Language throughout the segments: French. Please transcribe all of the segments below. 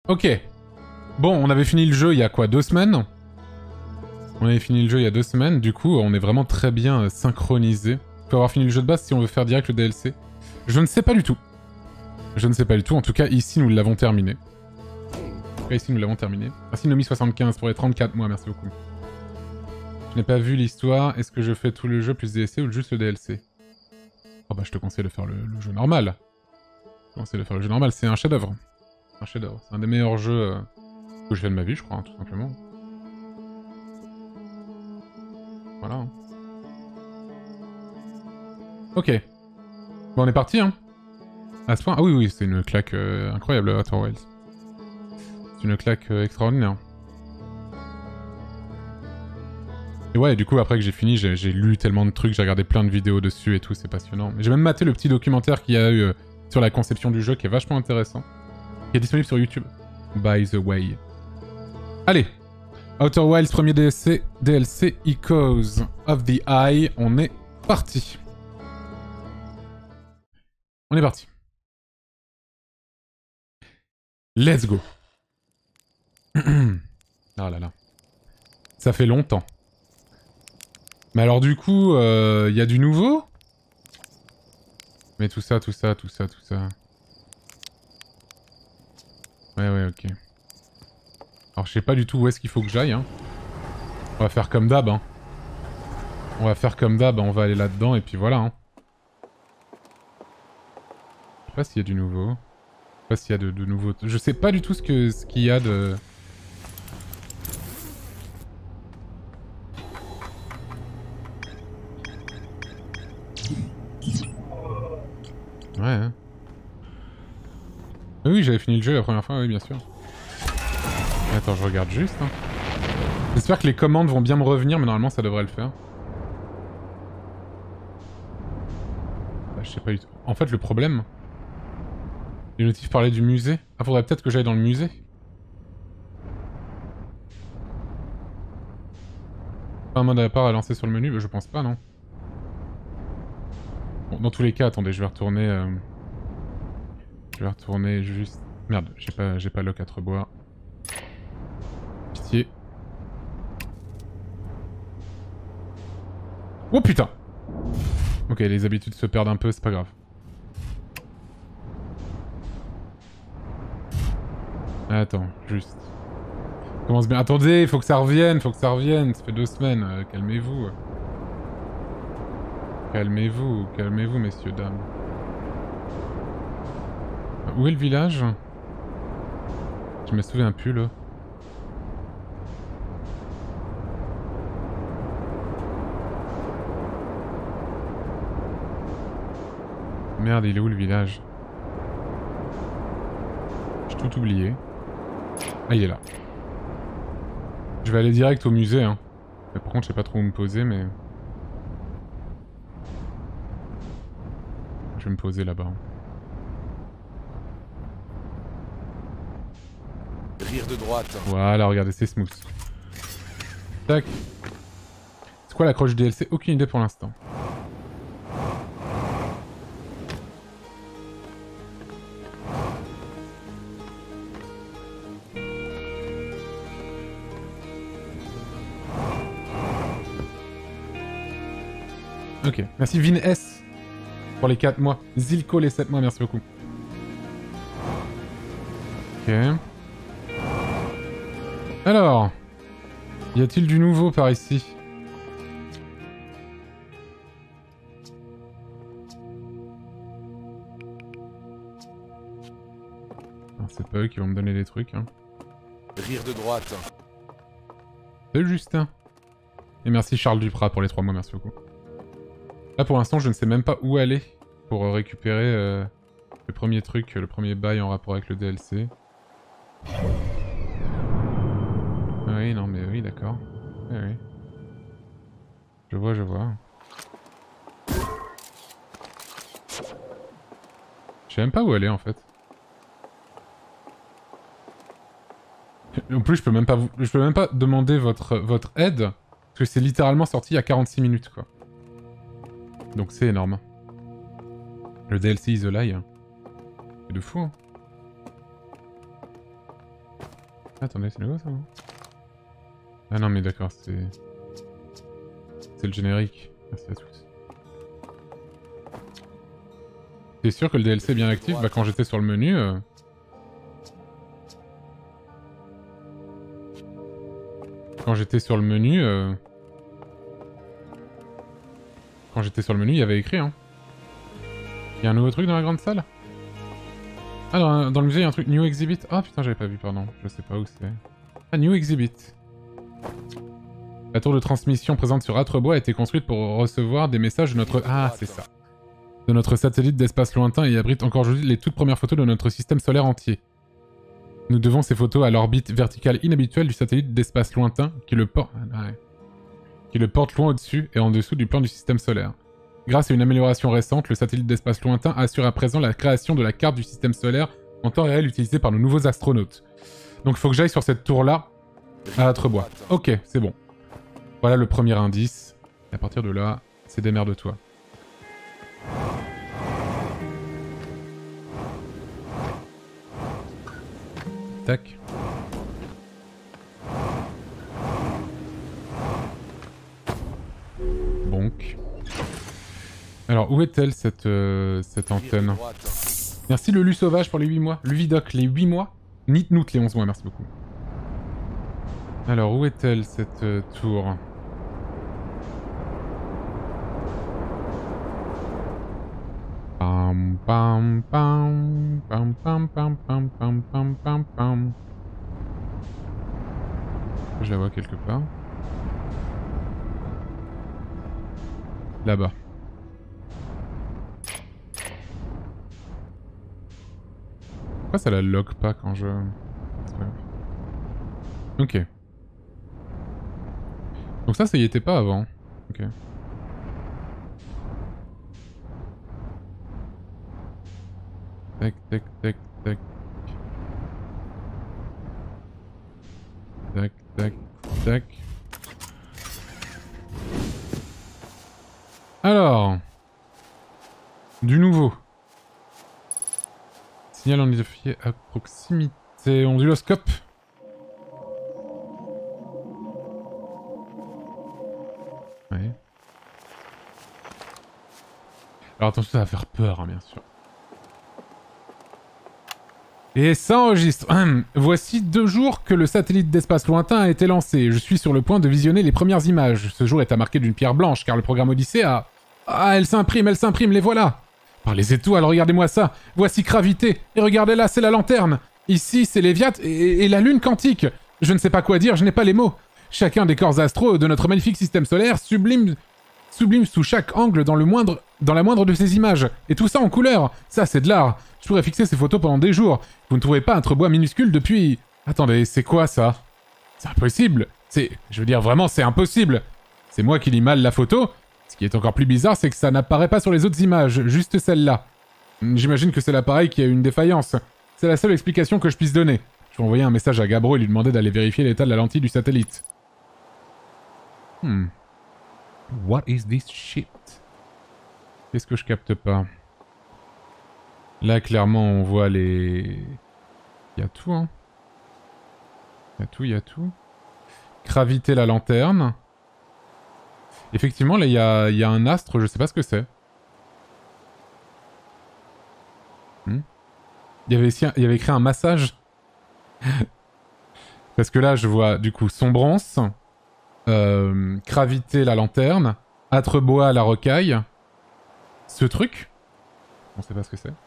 Ok. Bon, on avait fini le jeu il y a quoi, 2 semaines? On avait fini le jeu il y a 2 semaines, du coup on est vraiment très bien synchronisé. On peut avoir fini le jeu de base si on veut faire direct le DLC. Je ne sais pas du tout. Je ne sais pas du tout, en tout cas ici nous l'avons terminé. Ici nous l'avons terminé. Merci Nomi75 pour les 34 mois, merci beaucoup. Je n'ai pas vu l'histoire, est-ce que je fais tout le jeu plus DLC ou juste le DLC? Oh bah je te conseille de faire le jeu normal. Je te conseille de faire le jeu normal, c'est un chef-d'œuvre. Un chef-d'œuvre, c'est un des meilleurs jeux que je fais de ma vie je crois, hein, tout simplement. Voilà. Hein. Ok. Bon, on est parti, hein. À ce point... Ah oui, oui, c'est une claque incroyable, Outer Wilds. C'est une claque extraordinaire. Et ouais, du coup, après que j'ai fini, j'ai lu tellement de trucs, j'ai regardé plein de vidéos dessus et tout, c'est passionnant. J'ai même maté le petit documentaire qu'il y a eu sur la conception du jeu, qui est vachement intéressant. Qui est disponible sur YouTube. By the way. Allez, Outer Wilds, premier DLC, Echoes of the Eye. On est parti. On est parti. Let's go. Ah là là. Ça fait longtemps. Mais alors du coup, y a du nouveau? Mais tout ça. Ouais, ok. Alors je sais pas du tout où est-ce qu'il faut que j'aille, hein. On va faire comme d'hab, hein. On va faire comme d'hab, on va aller là-dedans et puis voilà, hein. Je sais pas s'il y a du nouveau. Je sais pas s'il y a de nouveau... Je sais pas du tout ce qu'il y a de... Ouais, hein. Oui, j'avais fini le jeu la première fois, oui, bien sûr. Attends, je regarde juste, hein. J'espère que les commandes vont bien me revenir, mais normalement ça devrait le faire. Bah, je sais pas du tout. En fait, le problème... Les notifs parlaient du musée. Ah, faudrait peut-être que j'aille dans le musée. Pas un mode à part à lancer sur le menu? Bah, je pense pas, non. Bon, dans tous les cas, attendez, je vais retourner... Je vais retourner juste... Merde, j'ai pas le 4 bois. Pitié. Oh putain! Ok, les habitudes se perdent un peu, c'est pas grave. Attends, juste. Commence bien. Attendez, faut que ça revienne, Ça fait 2 semaines, calmez-vous. Calmez-vous, messieurs, dames. Où est le village? Je me souviens plus, là. Merde, il est où le village? J'ai tout oublié. Ah, il est là. Je vais aller direct au musée, hein. Mais par contre, je sais pas trop où me poser, mais... Je vais me poser là-bas. Rire de droite. Voilà, regardez, c'est smooth. Tac. C'est quoi l'accroche du DLC? Aucune idée pour l'instant. Ok, merci Vin S pour les 4 mois. Zilko les 7 mois, merci beaucoup. Ok. Alors, y a-t-il du nouveau par ici? C'est pas eux qui vont me donner des trucs, hein. Rire de droite. Salut Justin. Et merci Charles Duprat pour les 3 mois, merci beaucoup. Là pour l'instant je ne sais même pas où aller pour récupérer le premier truc, le premier bail en rapport avec le DLC. Oui, non mais oui, d'accord. Oui. Je vois. Je sais même pas où aller en fait. En plus je peux même pas demander votre aide, parce que c'est littéralement sorti il y a 46 minutes quoi. Donc c'est énorme. Le DLC Is a Lie. C'est de fou. Hein. Attendez, c'est nouveau ça, non? Ah non mais d'accord, c'est... C'est le générique. Merci à tous. T'es sûr que le DLC est bien actif? Bah quand j'étais sur le menu... Quand j'étais sur le menu... Quand j'étais sur le menu, il y avait écrit, hein. Il y a un nouveau truc dans la grande salle? Ah, dans le musée, il y a un truc. New Exhibit. Ah putain, j'avais pas vu, pardon. Je sais pas où c'est. Ah, New Exhibit. La tour de transmission présente sur Atrebois a été construite pour recevoir des messages de notre... Ah, c'est ça. De notre satellite d'espace lointain et abrite encore aujourd'hui les toutes premières photos de notre système solaire entier. Nous devons ces photos à l'orbite verticale inhabituelle du satellite d'espace lointain qui le porte loin au-dessus et en dessous du plan du système solaire. Grâce à une amélioration récente, le satellite d'espace lointain assure à présent la création de la carte du système solaire en temps réel utilisée par nos nouveaux astronautes. Donc il faut que j'aille sur cette tour-là, à Atrebois. Ok, c'est bon. Voilà le premier indice. Et à partir de là, c'est démerde-toi. Tac. Bonk. Alors, où est-elle, cette antenne? Merci le Lu Sauvage pour les 8 mois. Luvidoc, les 8 mois. Nitnout, les 11 mois, merci beaucoup. Alors, où est-elle, cette tour? Pam pam pam pam pam pam pam pam pam pam pam. Je la vois quelque part. Là-bas. Pourquoi ça la log pas quand je... Ok. Donc ça y était pas avant. Ok. Tac, tac, tac, tac. Tac, tac, tac. Alors. Du nouveau. Signal en identifié à proximité. Onduloscope. Ouais. Alors attention, ça va faire peur, hein, bien sûr. Et ça enregistre. Voici 2 jours que le satellite d'espace lointain a été lancé. Je suis sur le point de visionner les premières images. Ce jour est à marquer d'une pierre blanche, car le programme Odyssée a... Ah, elle s'imprime, les voilà. Par les étoiles, regardez-moi ça. Voici Gravité. Et regardez là, c'est la lanterne. Ici, c'est Léviat et la lune quantique. Je ne sais pas quoi dire, je n'ai pas les mots. Chacun des corps astraux de notre magnifique système solaire sublime sous chaque angle dans la moindre de ces images. Et tout ça en couleur. Ça, c'est de l'art. Je pourrais fixer ces photos pendant des jours. Vous ne trouvez pas un Atrebois minuscule depuis... Attendez, c'est quoi ça? C'est impossible. Je veux dire, vraiment, c'est impossible. C'est moi qui lis mal la photo. Ce qui est encore plus bizarre, c'est que ça n'apparaît pas sur les autres images, juste celle-là. J'imagine que c'est l'appareil qui a eu une défaillance. C'est la seule explication que je puisse donner. Je vais envoyer un message à Gabro et lui demander d'aller vérifier l'état de la lentille du satellite. What is this shit? Qu'est-ce que je capte pas? Là, clairement, on voit les... Il y a tout, hein. Il y a tout. Gravité la lanterne. Effectivement, là, il y a un astre, je sais pas ce que c'est. Il y avait écrit un massage. Parce que là, je vois, du coup, Sombrance, Gravité la lanterne, Atrebois la rocaille. Ce truc, on sait pas ce que c'est.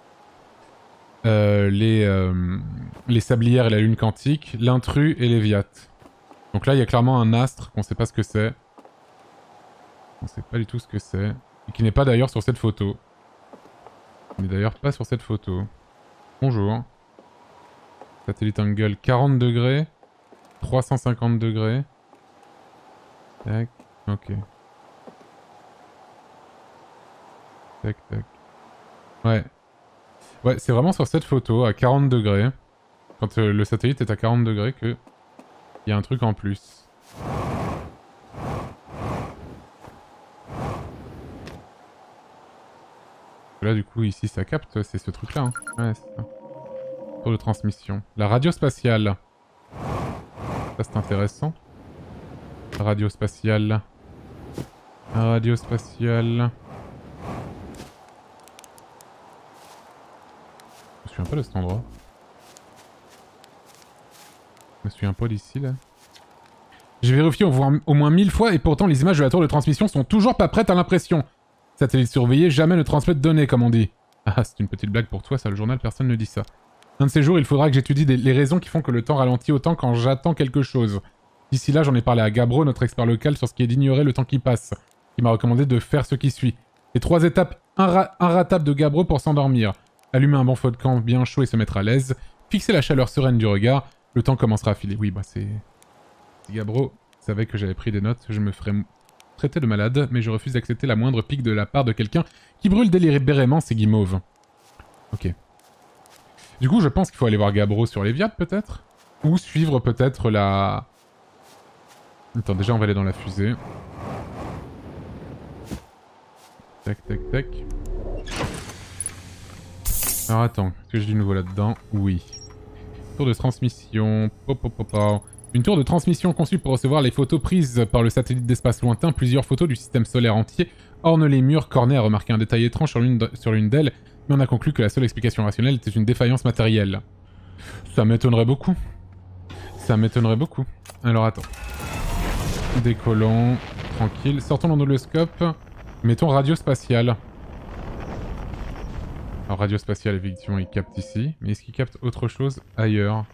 Les sablières et la lune quantique, l'intrus et Léviat. Donc là, il y a clairement un astre qu'on sait pas ce que c'est. On sait pas du tout ce que c'est. Et qui n'est pas d'ailleurs sur cette photo. Il n'est d'ailleurs pas sur cette photo. Bonjour. Satellite angle 40 degrés. 350 degrés. Tac. Ok. Tac, tac. Ouais. Ouais, c'est vraiment sur cette photo, à 40 degrés. Quand le satellite est à 40 degrés que... il y a un truc en plus. Là, du coup, ici, ça capte, c'est ce truc-là. Hein. Ouais, c'est ça. Tour de transmission. La radio spatiale. Ça c'est intéressant. Radio spatiale. Radio spatiale. Je me souviens pas de cet endroit. Je me souviens pas d'ici là. J'ai vérifié au moins 1000 fois et pourtant les images de la tour de transmission sont toujours pas prêtes à l'impression. Satellite surveillé, jamais ne transmet de données comme on dit. Ah, c'est une petite blague pour toi, ça le journal, personne ne dit ça. Un de ces jours, il faudra que j'étudie les raisons qui font que le temps ralentit autant quand j'attends quelque chose. D'ici là, j'en ai parlé à Gabro, notre expert local, sur ce qui est d'ignorer le temps qui passe. Il m'a recommandé de faire ce qui suit. Les 3 étapes inratables de Gabro pour s'endormir. Allumer un bon feu de camp bien chaud et se mettre à l'aise. Fixer la chaleur sereine du regard. Le temps commencera à filer. Oui, bah c'est... Si Gabro savait que j'avais pris des notes, je me ferais traiter de malade, mais je refuse d'accepter la moindre pique de la part de quelqu'un qui brûle délibérément ses guimauves. Ok. Du coup, je pense qu'il faut aller voir Gabro sur les Viat, peut-être? Ou suivre peut-être la... Attends, déjà on va aller dans la fusée. Tac, tac, tac. Alors attends, est-ce que j'ai du nouveau là-dedans? Oui. Tour de transmission... Une tour de transmission conçue pour recevoir les photos prises par le satellite d'espace lointain. Plusieurs photos du système solaire entier ornent les murs. Cornet a remarqué un détail étrange sur l'une d'elles, mais on a conclu que la seule explication rationnelle était une défaillance matérielle. Ça m'étonnerait beaucoup. Ça m'étonnerait beaucoup. Alors attends. Décollons. Tranquille. Sortons l'onduloscope. Mettons radio spatiale. Alors radio spatiale, effectivement, il capte ici. Mais est-ce qu'il capte autre chose ailleurs?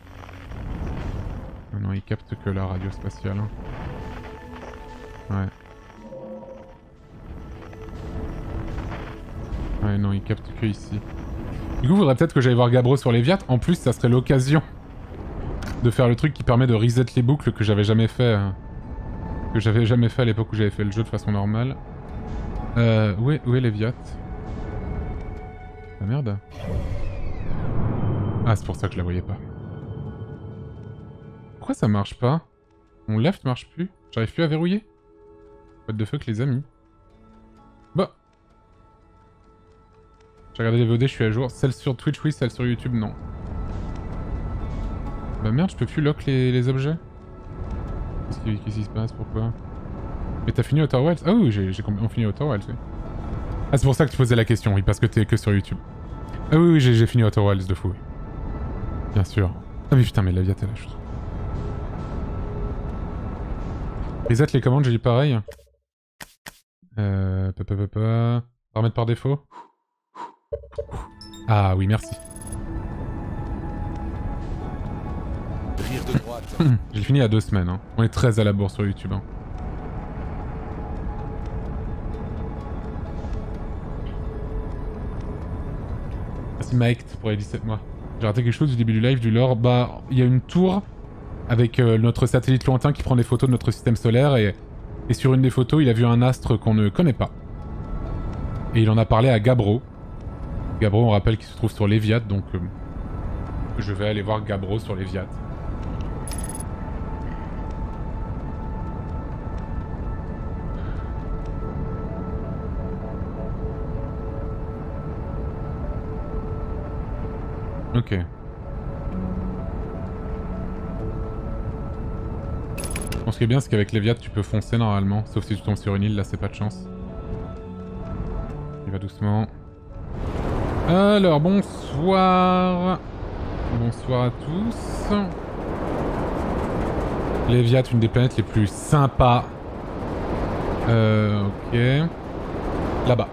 Non, il capte que la radio spatiale. Ouais. Ouais, non, il capte que ici. Du coup, il faudrait peut-être que j'aille voir Gabro sur les Viat. En plus, ça serait l'occasion de faire le truc qui permet de reset les boucles que j'avais jamais fait. Que j'avais jamais fait à l'époque où j'avais fait le jeu de façon normale. Où est les Viat? Ah merde. Ah, c'est pour ça que je la voyais pas. Pourquoi ça marche pas? Mon left marche plus? J'arrive plus à verrouiller? What the fuck les amis? Bah. J'ai regardé les VOD, je suis à jour. Celle sur Twitch oui, celle sur YouTube non. Bah merde, je peux plus lock les objets? Qu'est-ce qui se passe? Pourquoi? Mais t'as fini Outer Wilds? Ah oui, on finit Outer Wilds, oui. Ah c'est pour ça que tu posais la question, oui, parce que t'es que sur YouTube. Ah oui, j'ai fini Outer Wilds de fou, oui. Bien sûr. Ah mais putain, mais la vie est là, je trouve. Reset les commandes, j'ai dit pareil. Paramètres par défaut. Ah oui, merci. Rire de droite. J'ai fini il y a 2 semaines. Hein. On est très à la bourre sur YouTube. Hein. Merci Mike pour les 17 mois. J'ai raté quelque chose du début du live, du lore. Bah, il y a une tour avec notre satellite lointain qui prend des photos de notre système solaire et sur une des photos, il a vu un astre qu'on ne connaît pas. Et il en a parlé à Gabro. Gabro, on rappelle qu'il se trouve sur les Viat, donc je vais aller voir Gabro sur les Viat. Ok. Bon, ce qui est bien, c'est qu'avec les Viat, tu peux foncer normalement. Sauf si tu tombes sur une île, là, c'est pas de chance. Il va doucement. Alors, bonsoir. Bonsoir à tous. Les Viat, une des planètes les plus sympas. Ok. Là-bas.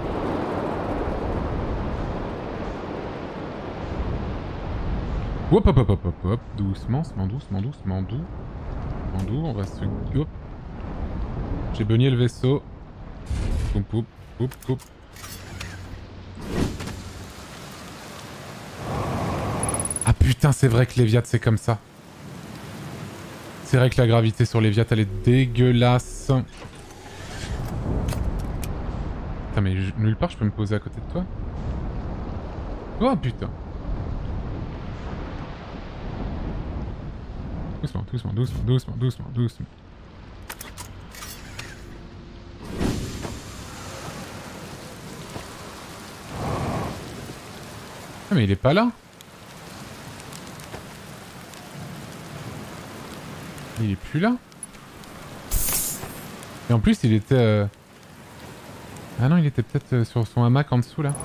Hop hop hop hop hop hop. Doucement, doucement, doux. On va se... Hop. J'ai beugné le vaisseau. Poup poup, poup poup. Ah putain, c'est vrai que les Viat c'est comme ça. C'est vrai que la gravité sur les Viat elle est dégueulasse. Putain mais nulle part je peux me poser à côté de toi. Oh putain. Doucement. Ah mais il est pas là. Il est plus là. Et en plus il était... Ah non, il était peut-être sur son hamac en dessous là.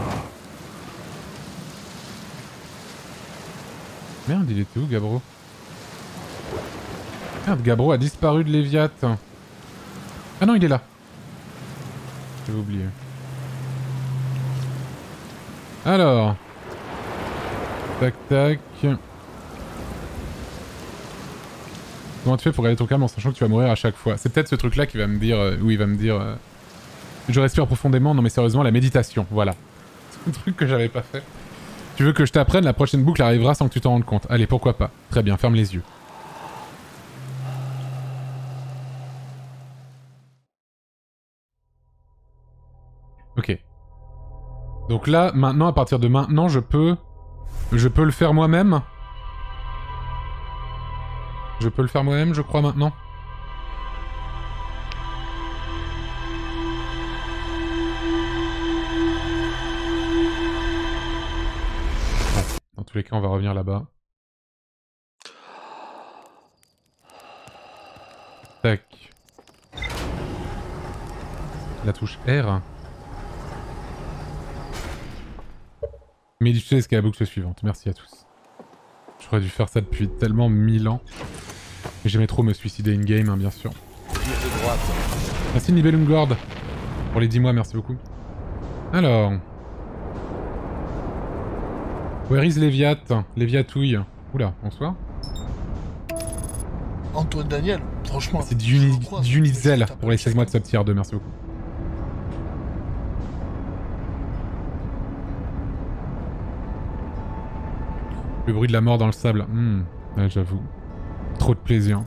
Merde, il était où Gabro? Merde, Gabro a disparu de Léviat. Ah non, il est là. J'avais oublié. Alors. Tac tac. Comment tu fais pour garder ton calme en sachant que tu vas mourir à chaque fois? C'est peut-être ce truc là qui va me dire... où il va me dire... Je respire profondément. Non mais sérieusement, la méditation, voilà. C'est un truc que j'avais pas fait. Tu veux que je t'apprenne? La prochaine boucle arrivera sans que tu t'en rendes compte. Allez, pourquoi pas. Très bien, ferme les yeux. Ok. Donc là, maintenant, à partir de maintenant, je peux le faire moi-même. Je peux le faire moi-même, je crois, maintenant. Bon, dans tous les cas, on va revenir là-bas. Tac. La touche R. Mais tu sais ce qu'est la boucle suivante. Merci à tous. J'aurais dû faire ça depuis tellement 1000 ans. Mais j'aimais trop me suicider in-game, hein, bien sûr. De droite. Merci Nibelungord pour les 10 mois, merci beaucoup. Alors... Where is Léviat? Léviatouille. Oula, bonsoir. Antoine Daniel, franchement... C'est Dunizel pour les 16 mois de sub tier 2, merci beaucoup. Le bruit de la mort dans le sable. Ouais, j'avoue. Trop de plaisir.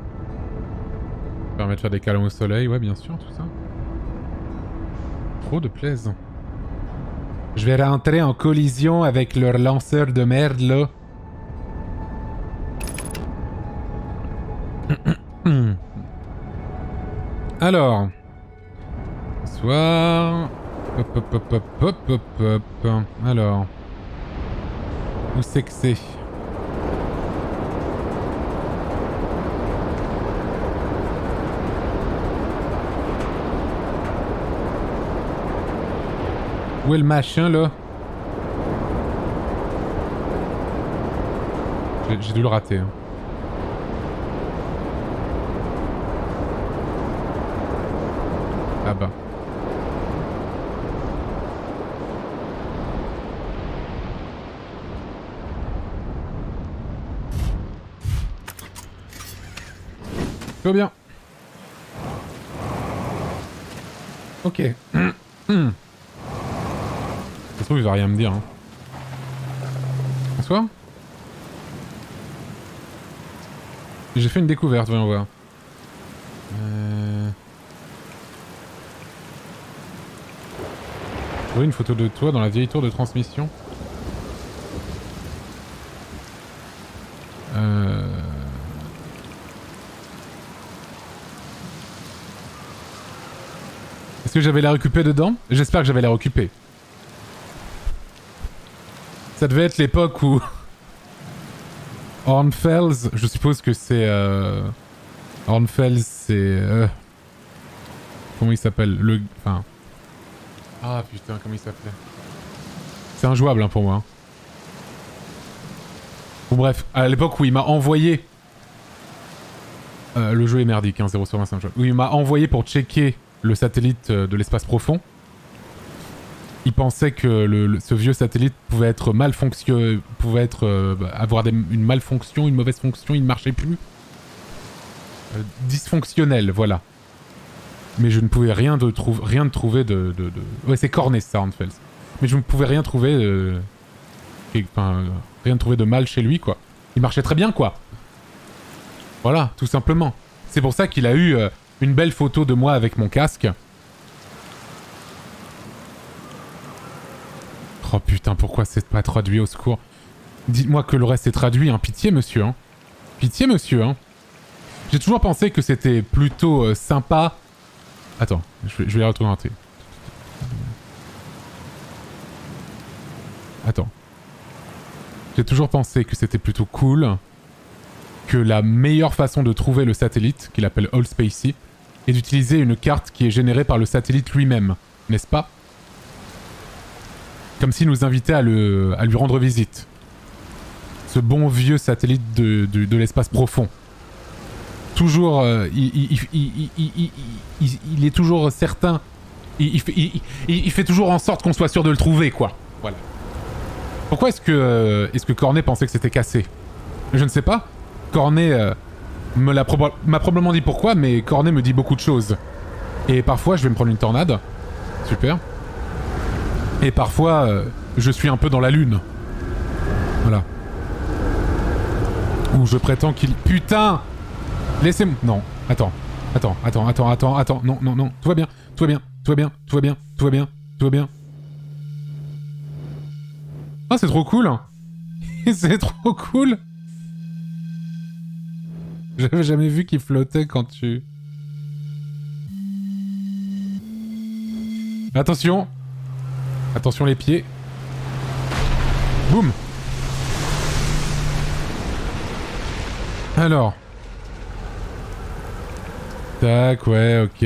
Ça permet de faire des câlins au soleil, ouais, bien sûr, tout ça. Trop de plaisir. Je vais rentrer en collision avec leur lanceur de merde, là. Alors. Bonsoir. Hop, hop, hop, hop, hop, hop, hop. Alors. Où c'est que c'est? Où est le machin là? J'ai dû le rater. Hein. Ah bah. Tout va bien. Ok. Ça se trouve, il va rien me dire. Hein. Bonsoir. J'ai fait une découverte, voyons voir. J'ai trouvé une photo de toi dans la vieille tour de transmission. Est-ce que j'avais l'air occupé dedans? J'espère que j'avais l'air occupé. Ça devait être l'époque où... Hornfels, je suppose que c'est... Hornfels, c'est... Comment il s'appelle? Le... Enfin... Ah putain, comment il s'appelait? C'est injouable hein, pour moi. Bon bref, à l'époque où il m'a envoyé... le jeu est merdique, hein, 0 sur 20 c'est injouable. Où il m'a envoyé pour checker le satellite de l'espace profond. Il pensait que ce vieux satellite pouvait être avoir une malfonction, une mauvaise fonction, il ne marchait plus. Dysfonctionnel, voilà. Mais je ne pouvais rien trouver de... Ouais, c'est Cornet ça, Hornfels. Mais je ne pouvais rien trouver rien trouver de mal chez lui, quoi. Il marchait très bien, quoi. Voilà, tout simplement. C'est pour ça qu'il a eu une belle photo de moi avec mon casque. Oh putain, pourquoi c'est pas traduit, au secours? Dites-moi que le reste est traduit, hein. Pitié, monsieur, hein. Pitié, monsieur, hein. J'ai toujours pensé que c'était plutôt sympa. Attends, je vais retourner en thé. Attends. J'ai toujours pensé que c'était plutôt cool que la meilleure façon de trouver le satellite, qu'il appelle All Spacey, est d'utiliser une carte qui est générée par le satellite lui-même, n'est-ce pas? Comme s'il nous invitait à lui rendre visite. Ce bon vieux satellite de l'espace profond. Toujours... il est toujours certain... Il fait toujours en sorte qu'on soit sûr de le trouver, quoi. Voilà. Pourquoi est-ce que Cornet pensait que c'était cassé? Je ne sais pas. Cornet m'a probablement dit pourquoi, mais Cornet me dit beaucoup de choses. Et parfois, je vais me prendre une tornade. Super. Et parfois, je suis un peu dans la lune. Voilà. Ou je prétends qu'il... Putain! Laissez-moi... Non. Attends. Non. Tout va bien. Tout va bien. Ah, c'est trop cool. C'est trop cool. J'avais jamais vu qu'il flottait quand tu... Attention. Attention les pieds. Boum. Alors. Tac, ouais, ok.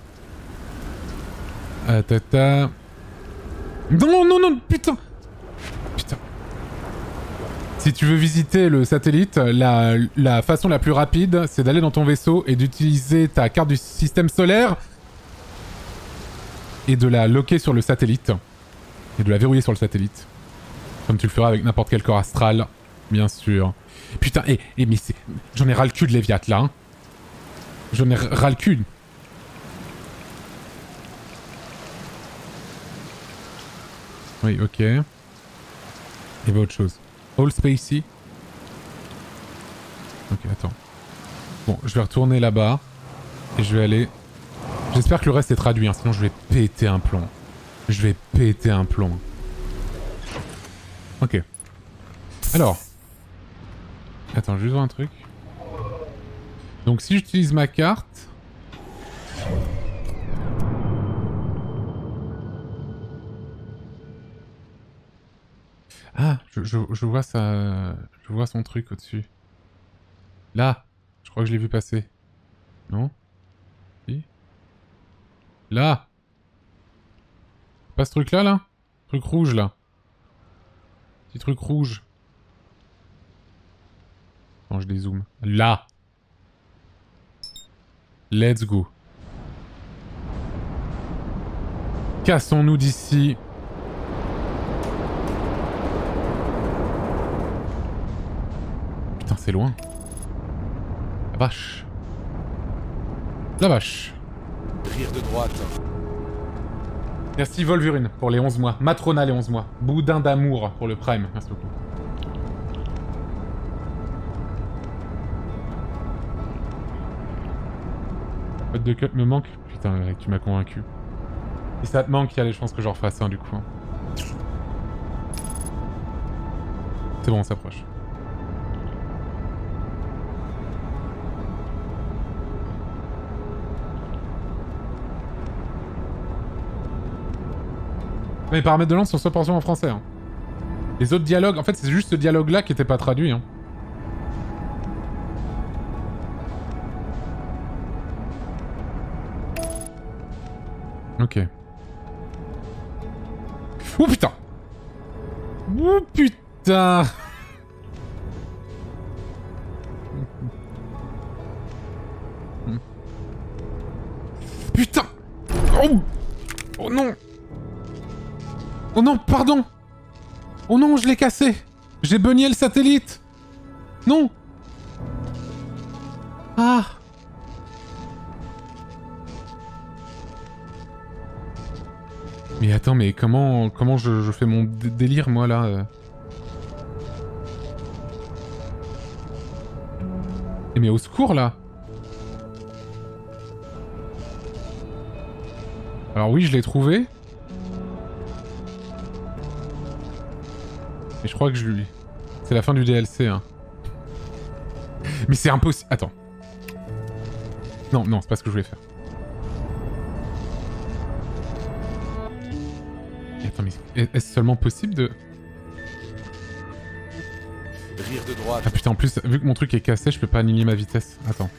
Tata. Non, putain. Si tu veux visiter le satellite, la façon la plus rapide, c'est d'aller dans ton vaisseau et d'utiliser ta carte du système solaire et de la loquer sur le satellite. Et de la verrouiller sur le satellite. Comme tu le feras avec n'importe quel corps astral, bien sûr. Putain, mais c'est... J'en ai ras le cul de Léviat, là, hein. J'en ai ras le cul. Oui, ok. Et bah autre chose. All Spacey. Ok, attends. Bon, je vais retourner là-bas. Et je vais aller... J'espère que le reste est traduit, hein, sinon je vais péter un plomb. Ok. Alors. Attends, je vais juste voir un truc. Donc si j'utilise ma carte... Ah, je vois ça... Je vois son truc au-dessus. Là. Je crois que je l'ai vu passer. Non? Si? Là. Pas ce truc-là, là? Truc rouge, là. Petit truc rouge. Attends, je dézoome. Là. Let's go. Cassons-nous d'ici. Putain, c'est loin. La vache. La vache. Rire de droite. Merci Volvurine pour les 11 mois. Matrona les 11 mois. Boudin d'amour pour le Prime. Merci beaucoup. Code de cut me manque. Putain, mec, tu m'as convaincu. Si ça te manque, il y a des chances que j'en refasse un du coup. C'est bon, on s'approche. Les paramètres de lance sont 100% en français. Hein. Les autres dialogues, en fait, c'est juste ce dialogue-là qui était pas traduit. Hein. Ok. Oh putain! Oh putain! Putain! Oh! Oh non! Oh non, pardon! Oh non, je l'ai cassé! J'ai beugné le satellite! Non! Ah! Mais attends, mais comment je fais mon délire, moi, là Mais au secours, là! Alors oui, je l'ai trouvé. Mais je crois que je lui... C'est la fin du DLC, hein. Mais c'est impossible... Attends. Non, non, c'est pas ce que je voulais faire. Et attends, mais est-ce seulement possible de... Rire de droite. Ah putain, en plus, vu que mon truc est cassé, je peux pas aligner ma vitesse. Attends.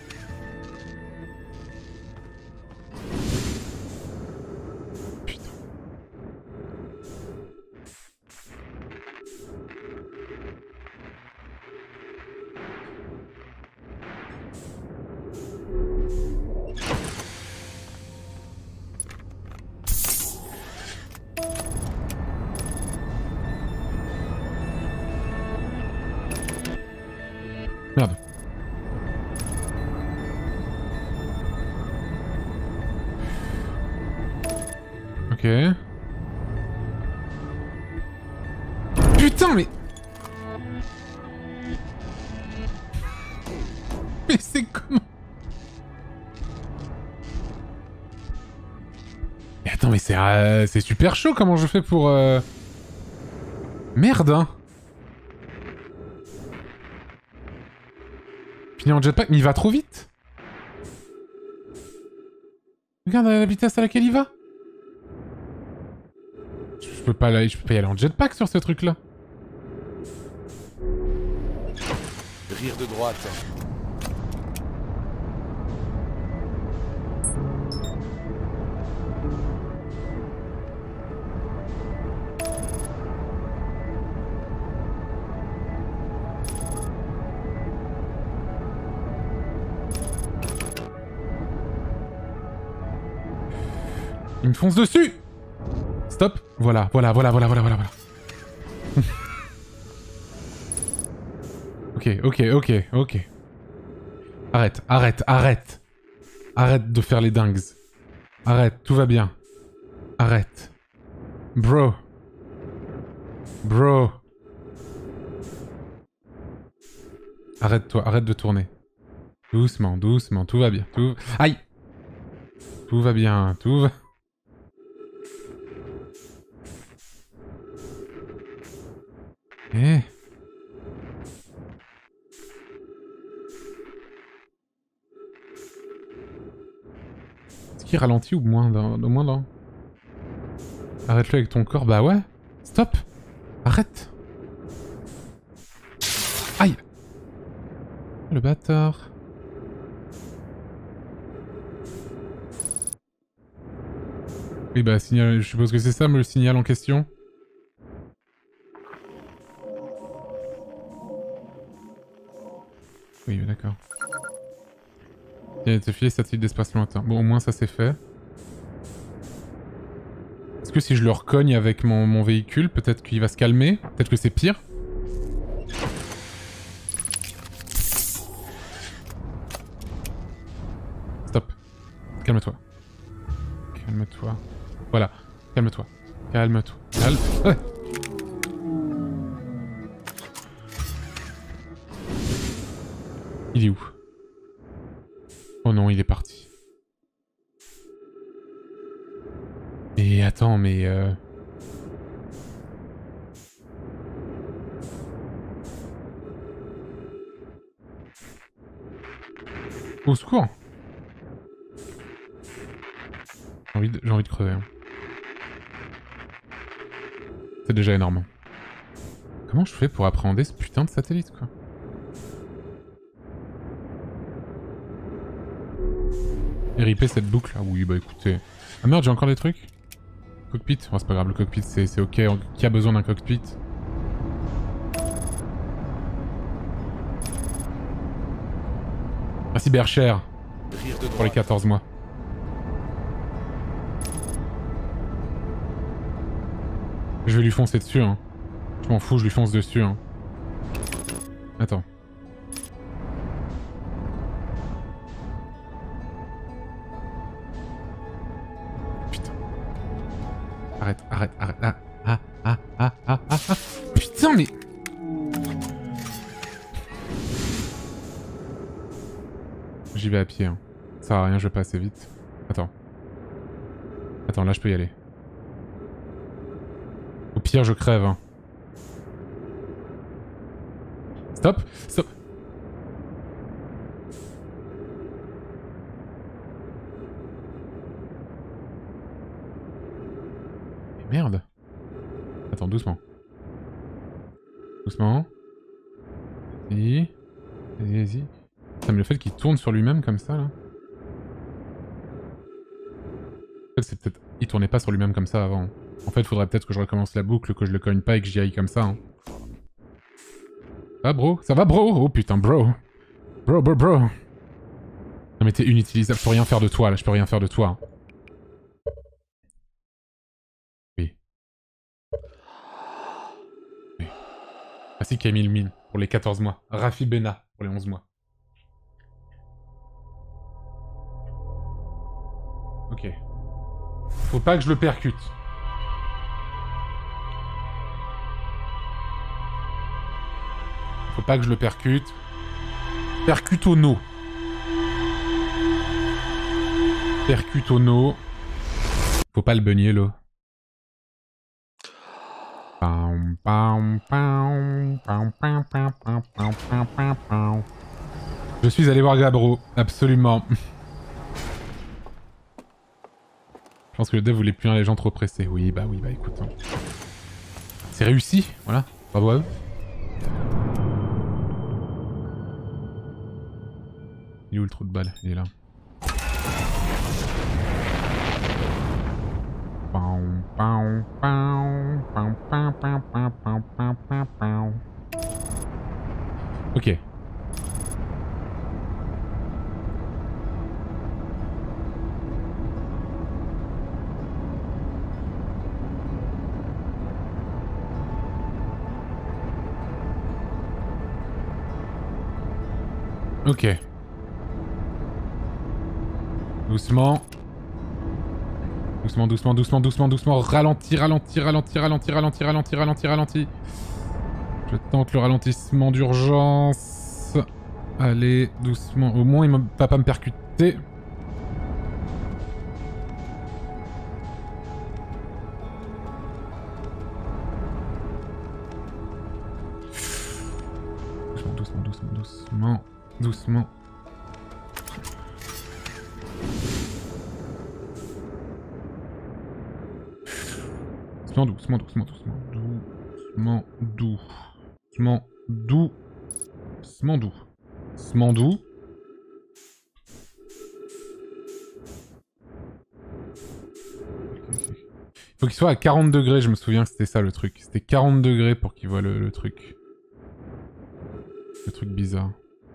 Putain. Merde. Ok. Putain, mais... Mais c'est comment... Mais attends, mais c'est super chaud, comment je fais pour... Merde, hein. Finir en jetpack, mais il va trop vite. Regarde la vitesse à laquelle il va. Je peux pas y aller en jetpack sur ce truc là. Rire de droite. Il me fonce dessus. Stop. Voilà. Ok. Arrête. Arrête de faire les dingues. Arrête, tout va bien. Arrête. Bro. Arrête-toi, arrête de tourner. Doucement, tout va bien. Aïe. Tout va bien, tout va... Eh. Est-ce qu'il ralentit ou moins dans... Arrête-le avec ton corps, bah ouais. Stop. Arrête. Aïe. Le bâtard. Oui bah signal, je suppose que c'est ça le signal en question. Oui d'accord. Il a été filé satellite d'espace lointain. Bon au moins ça c'est fait. Est-ce que si je le recogne avec mon véhicule, peut-être qu'il va se calmer? Peut-être que c'est pire? Stop. Calme-toi. Calme-toi. Voilà. Calme-toi. Calme-toi. Calme. Il est où? Oh non, il est parti. Mais attends, mais... Au secours! J'ai envie de crever. Hein. C'est déjà énorme. Comment je fais pour appréhender ce putain de satellite, quoi? Et ripper cette boucle. Ah oui, bah écoutez... Ah merde, j'ai encore des trucs? Cockpit? Oh, c'est pas grave, le cockpit, c'est ok. Qui a besoin d'un cockpit? Merci Bercher pour les 14 mois. Je vais lui foncer dessus, hein. Je m'en fous, je lui fonce dessus, hein. Attends. Putain. Arrête. Ah. Putain, mais... J'y vais à pied, hein. Ça sert à rien, je vais pas assez vite. Attends. Attends, là je peux y aller. Au pire, je crève, hein. Stop. Mais merde. Attends, doucement. Vas-y. Vas-y, vas-y. Ça me le fait qu'il tourne sur lui-même comme ça, là. En fait, c'est peut-être... Il tournait pas sur lui-même comme ça avant. En fait, faudrait peut-être que je recommence la boucle, que je le cogne pas et que j'y aille comme ça. Hein. Ah, bro? Ça va, bro? Oh putain, bro. Bro. Non mais t'es inutilisable, je peux rien faire de toi, là. Je peux rien faire de toi. Oui. Merci Camille Mine pour les 14 mois. Rafi Bena pour les 11 mois. Ok. Faut pas que je le percute. Faut pas que je le percute. Percutono. Percutono. Faut pas le beugner, là. Je suis allé voir Gabro, absolument. Je pense que le dev voulait plus les gens trop pressés. Oui, bah écoute. Hein. C'est réussi, voilà. Bravo à eux. Il est où le trou de balle? Il est là. Ok. Ok. Doucement. Doucement. Ralenti. Je tente le ralentissement d'urgence. Allez, doucement. Au moins, il va pas me percuter. Doucement. Doux. Faut qu'il soit à 40 degrés, je me souviens que c'était ça le truc. C'était 40 degrés pour qu'il voit le truc. Le truc bizarre.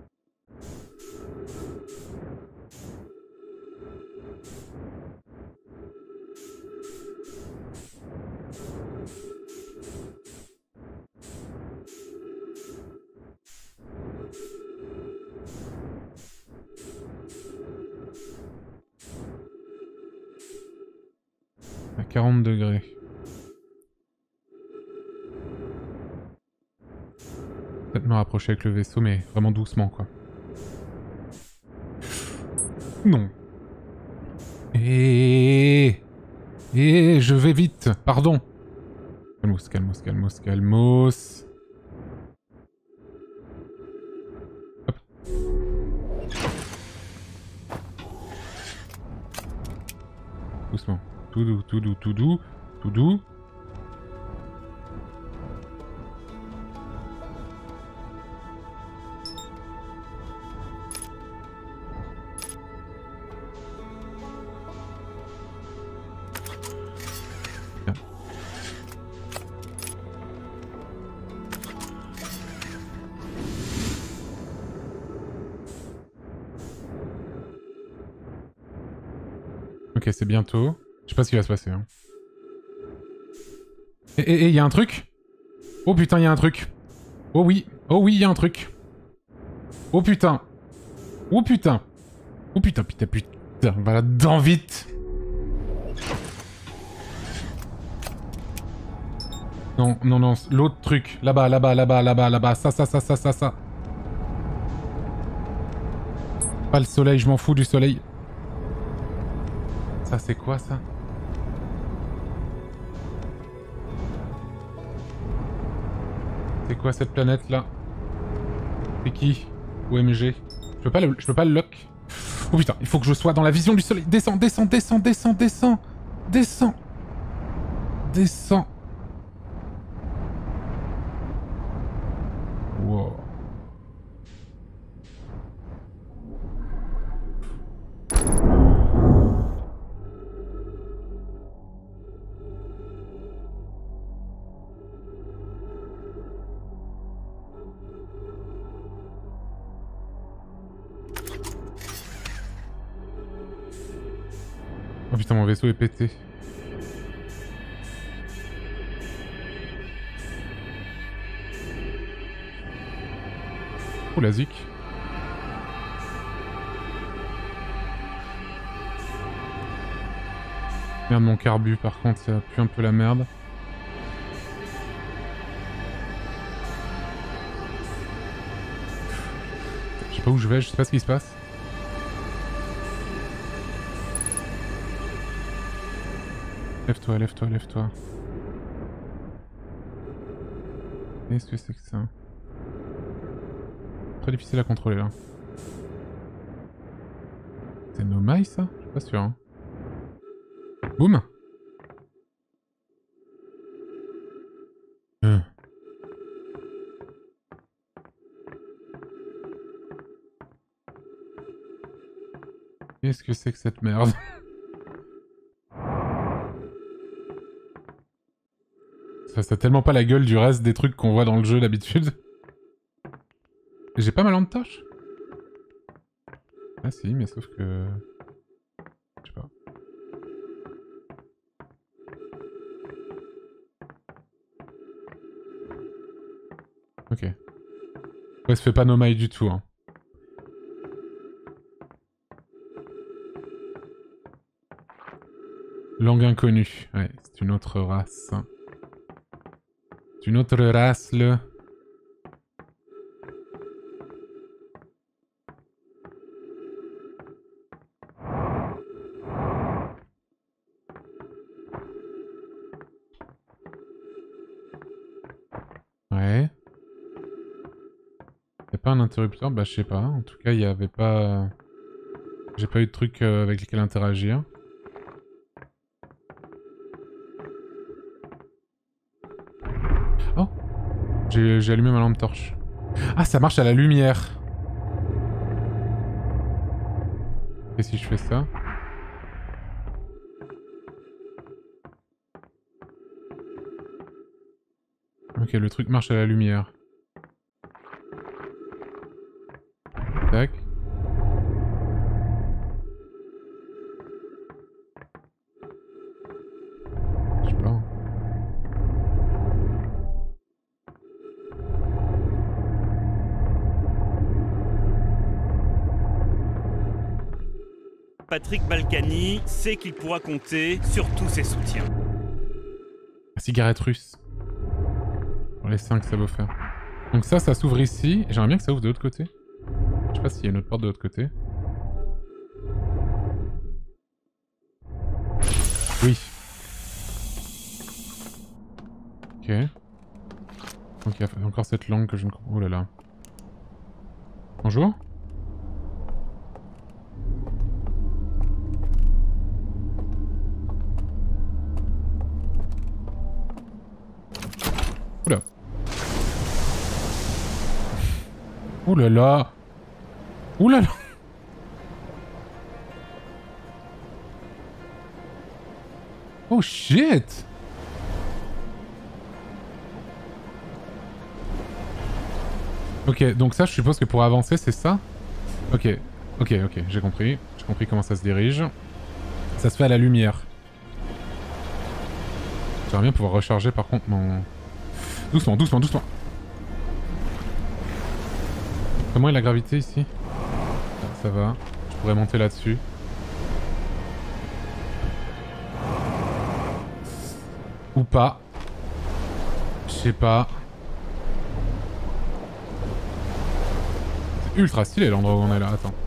À 40 degrés. Peut-être me rapprocher avec le vaisseau, mais vraiment doucement, quoi. Non. Et je vais vite, pardon. Calmos. Hop. Doucement. Tout doux. Ok, c'est bientôt. Je sais pas ce qui va se passer. Hein. Et y a un truc? Oh putain, y a un truc. Oh oui, y a un truc. Oh putain. Putain, va là-dedans vite. Non, l'autre truc. Là-bas. Ça. Pas le soleil, je m'en fous du soleil. Ça, c'est quoi, ça? C'est quoi, cette planète-là? C'est qui? OMG. Je peux pas le lock. Oh putain, il faut que je sois dans la vision du soleil. Descends. Wow. Oh putain, mon vaisseau est pété. Oh la zik. Merde, mon carbu par contre, ça pue un peu la merde. Je sais pas où je vais, je sais pas ce qui se passe. Lève-toi, lève-toi, lève-toi. Qu'est-ce que c'est que ça? Très difficile à contrôler là. C'est Nomai ça? Je suis pas sûr. Hein. Boum! Qu'est-ce que c'est que cette merde? Ça a tellement pas la gueule du reste des trucs qu'on voit dans le jeu d'habitude. J'ai pas ma lampe torche? Ah si, mais sauf que... Je sais pas. Ok. Ouais, ça fait pas Nomai du tout, hein. Langue inconnue. Ouais, c'est une autre race. C'est une autre race, là. Ouais. Y'a pas un interrupteur? Bah je sais pas. En tout cas, il y avait pas... J'ai pas eu de truc avec lesquels interagir. Oh! J'ai allumé ma lampe torche. Ah, ça marche à la lumière! Et si je fais ça? Ok, le truc marche à la lumière. Tac. Je sais pas. Patrick Balkany sait qu'il pourra compter sur tous ses soutiens. La cigarette russe. Pour les 5, ça va faire. Donc ça s'ouvre ici. J'aimerais bien que ça ouvre de l'autre côté. Je sais pas s'il y a une autre porte de l'autre côté. Oui. Ok. Donc il y a encore cette langue que je ne comprends. Oh là là. Bonjour. Oula. Ouh là là. Ouh là là. Oh shit. Ok, donc ça je suppose que pour avancer c'est ça. Ok, ok, j'ai compris. J'ai compris comment ça se dirige. Ça se fait à la lumière. J'aimerais bien pouvoir recharger par contre mon... Doucement, doucement, doucement. Comment est la gravité ici? Ça va. Je pourrais monter là-dessus. Ou pas. Je sais pas. C'est ultra stylé l'endroit où on est là. Attends.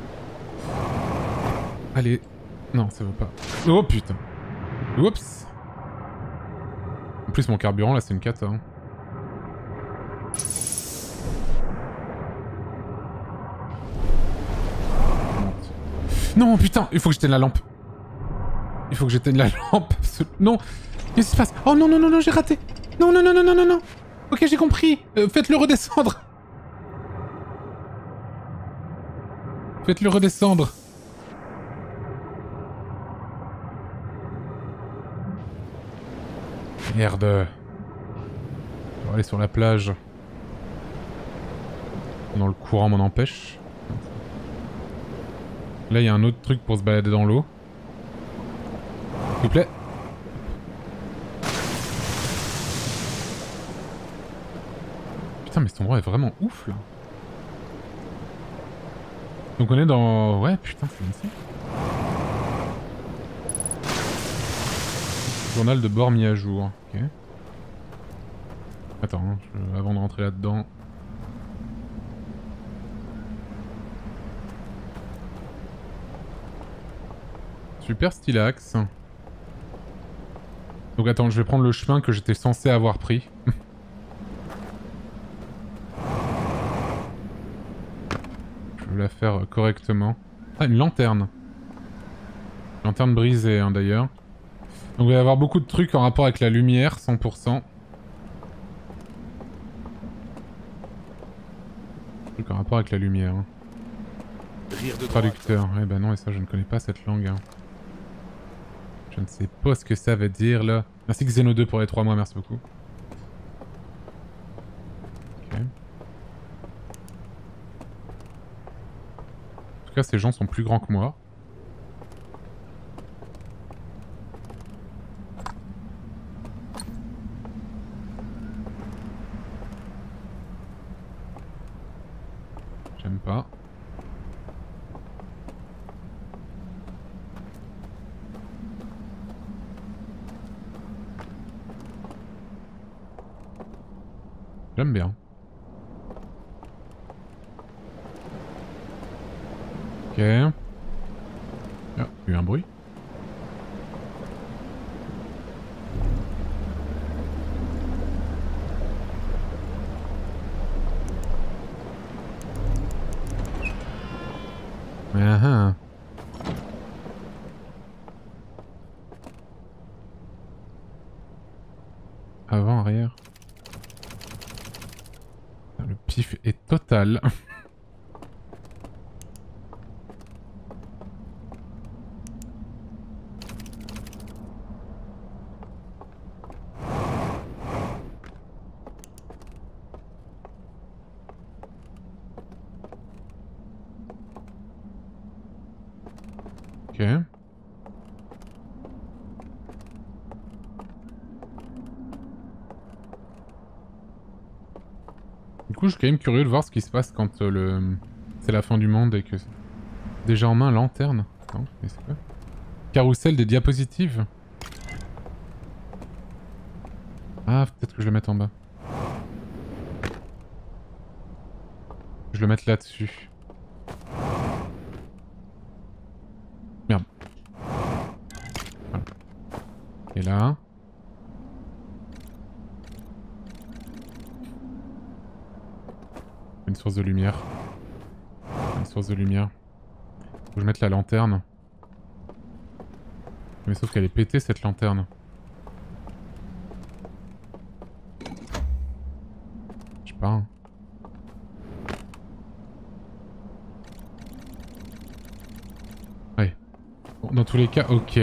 Allez. Non, ça veut pas. Oh putain. Oups. En plus mon carburant là c'est une cata. Hein. Non putain, il faut que j'éteigne la lampe. Il faut que j'éteigne la lampe. Non. Qu'est-ce qui se passe? Oh non non non non, j'ai raté. Non non non non non non non. Ok, j'ai compris. Faites-le redescendre. Faites-le redescendre. Merde. On va aller sur la plage. Non, le courant m'en empêche. Là, il y a un autre truc pour se balader dans l'eau. vous plaît. Putain, mais cet endroit est vraiment ouf là. Donc on est dans... Ouais, putain, c'est ici. Journal de bord mis à jour. Ok. Attends, hein, avant de rentrer là-dedans... Super stylax. Donc attends, je vais prendre le chemin que j'étais censé avoir pris. Je veux la faire correctement. Ah, une lanterne. Lanterne brisée, hein, d'ailleurs. Donc il va y avoir beaucoup de trucs en rapport avec la lumière, 100%. Trucs en rapport avec la lumière. Hein. Rire de Traducteur. Eh ben non, et ça je ne connais pas cette langue. Hein. Je ne sais pas ce que ça veut dire là. Merci Xeno2 pour les 3 mois, merci beaucoup. Ok. En tout cas, ces gens sont plus grands que moi. J'aime pas. J'aime bien. Ok. Ah, il y a eu un bruit. Ah ah. Avant, arrière. Le pif est total. Ok. Du coup, je suis quand même curieux de voir ce qui se passe quand c'est la fin du monde et que... Déjà en main, lanterne. Attends, mais c'est quoi? Carrousel des diapositives. Ah, peut-être que je le mette en bas. Je le mette là-dessus. Merde. Voilà. Et là... Une source de lumière. Une source de lumière. Faut que je mette la lanterne. Mais sauf qu'elle est pétée cette lanterne. Je sais pas. Hein. Ouais. Bon, dans tous les cas, ok.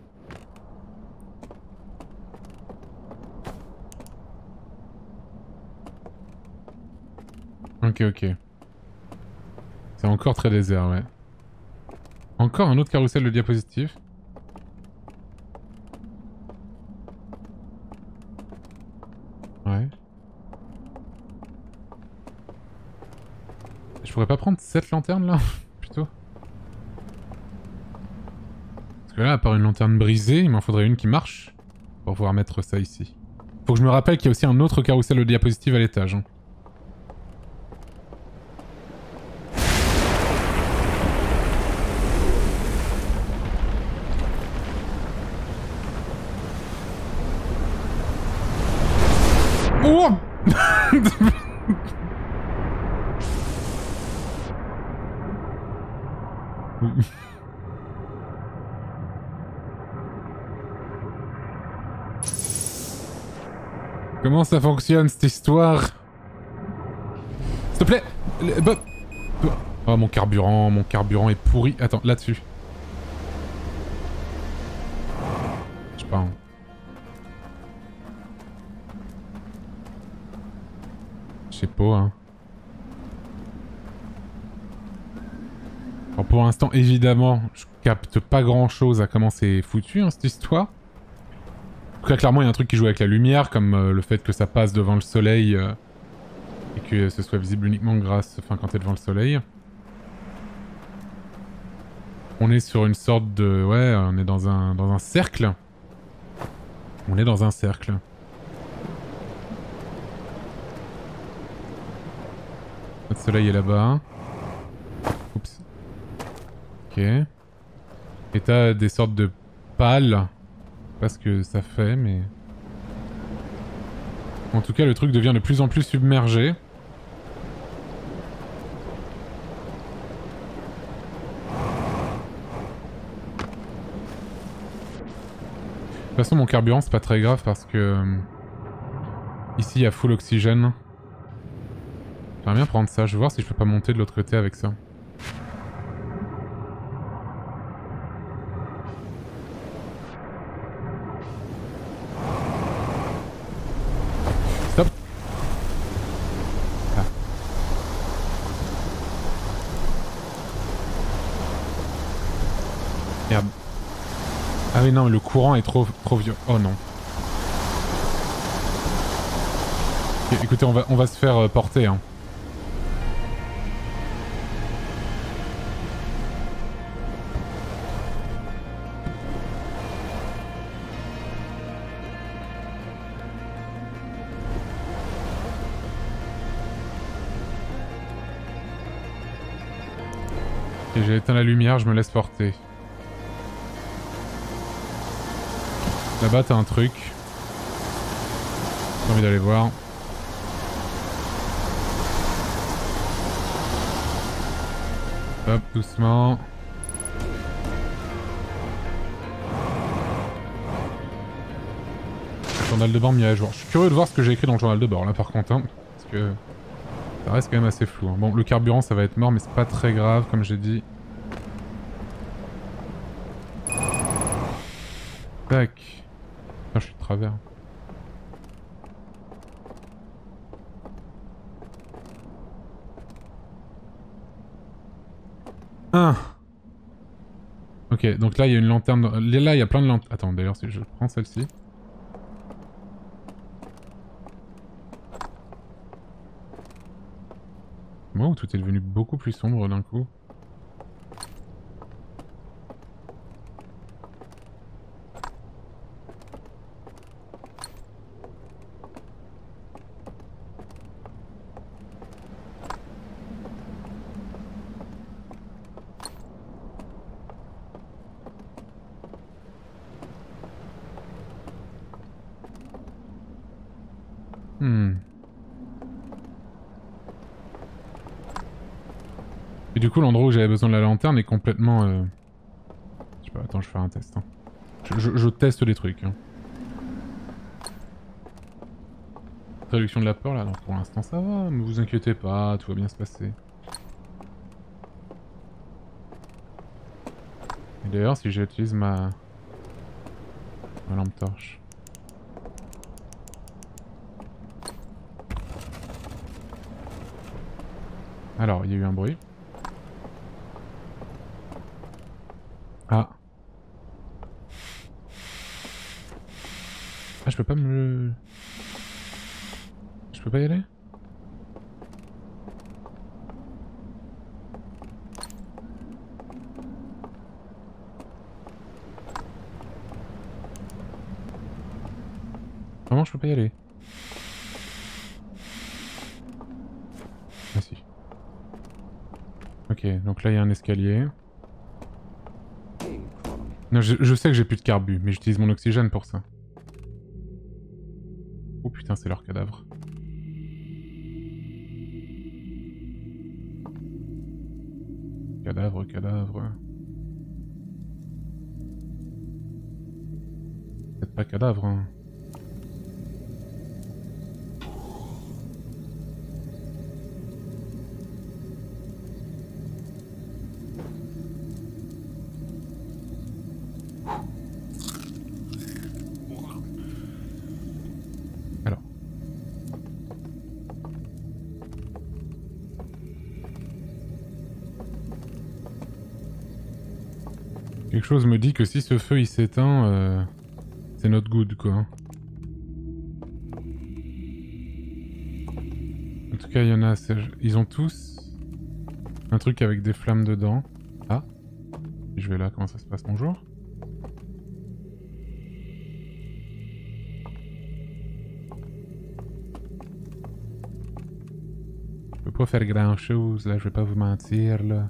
Ok, ok. C'est encore très désert, ouais. Encore un autre carrousel de diapositives. Ouais. Je pourrais pas prendre cette lanterne là, plutôt. Parce que là, à part une lanterne brisée, il m'en faudrait une qui marche. Pour pouvoir mettre ça ici. Faut que je me rappelle qu'il y a aussi un autre carrousel de diapositives à l'étage. Hein. Oh Comment ça fonctionne cette histoire? S'il te plaît Bob. Oh mon carburant est pourri. Attends, là-dessus. Je sais pas. Hein. Je sais pas, hein. Alors pour l'instant, évidemment, je capte pas grand chose à comment c'est foutu, hein, cette histoire. En tout cas, clairement, il y a un truc qui joue avec la lumière, comme le fait que ça passe devant le soleil et que ce soit visible uniquement grâce, enfin, quand t'es devant le soleil. On est sur une sorte de... Ouais, on est dans un cercle. On est dans un cercle. Notre soleil est là-bas. Oups. Ok. Et t'as des sortes de pales. Pas ce que ça fait, mais... En tout cas, le truc devient de plus en plus submergé. De toute façon, mon carburant, c'est pas très grave parce que... ici, il y a full oxygène. J'aimerais bien prendre ça. Je vais voir si je peux pas monter de l'autre côté avec ça. Stop. Ah. Merde. Ah oui non, le courant est trop vieux. Oh non. Okay, écoutez, on va se faire porter hein. Ok, j'ai éteint la lumière, je me laisse porter. Là-bas t'as un truc. J'ai envie d'aller voir. Hop, doucement. Journal de bord mis à jour. Je suis curieux de voir ce que j'ai écrit dans le journal de bord là par contre. Hein, parce que ça reste quand même assez flou. Hein. Bon, le carburant ça va être mort mais c'est pas très grave comme j'ai dit. Tac. Ah, je suis de travers. Ah. Ok, donc là il y a une lanterne. Là il y a plein de lanternes. Attends, d'ailleurs si je prends celle-ci. Wow, tout est devenu beaucoup plus sombre d'un coup. Et du coup, l'endroit où j'avais besoin de la lanterne est complètement... Je sais pas, attends, je vais faire un test. Hein. Je teste les trucs. Hein. Réduction de la peur là, donc pour l'instant ça va, ne vous inquiétez pas, tout va bien se passer. Et d'ailleurs, si j'utilise ma lampe torche... Alors, il y a eu un bruit. Ah. Ah, je peux pas me... Je peux pas y aller? Vraiment, je peux pas y aller? Ah si. Ok, donc là il y a un escalier. Non, je sais que j'ai plus de carbu, mais j'utilise mon oxygène pour ça. Oh putain, c'est leur cadavre. Cadavre, cadavre. Peut-être pas cadavre, hein. Quelque chose me dit que si ce feu il s'éteint, c'est not good quoi. En tout cas, il y en a assez... Ils ont tous un truc avec des flammes dedans. Ah, je vais là, comment ça se passe? Bonjour. Je peux pas faire grand chose là, je vais pas vous mentir là.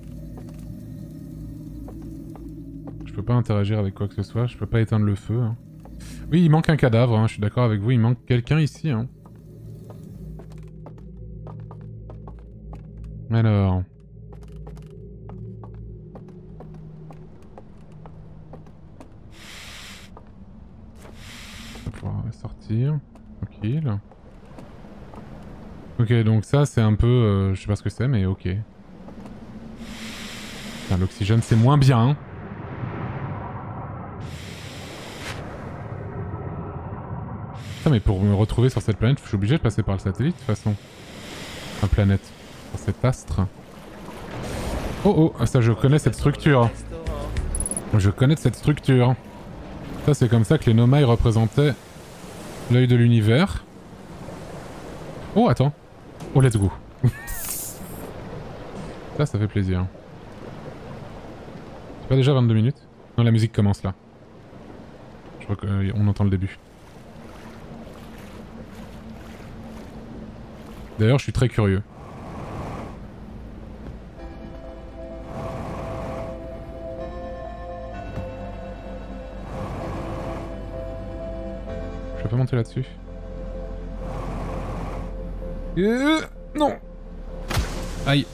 Je peux pas interagir avec quoi que ce soit, je peux pas éteindre le feu. Hein. Oui, il manque un cadavre, hein, je suis d'accord avec vous, il manque quelqu'un ici. Hein. Alors... On va pouvoir sortir, tranquille. Ok, donc ça c'est un peu... je sais pas ce que c'est, mais ok. L'oxygène c'est moins bien. Hein. Putain, mais pour me retrouver sur cette planète, je suis obligé de passer par le satellite de toute façon. Enfin, planète. Sur cet astre. Oh oh, ça je connais cette structure. Je connais cette structure. Ça c'est comme ça que les Nomai représentaient l'œil de l'univers. Oh attends. Oh let's go. Ça fait plaisir. C'est pas déjà 22 minutes? Non, la musique commence là. Je crois qu'on entend le début. D'ailleurs je suis très curieux. Je vais pas monter là-dessus. Non. Aïe.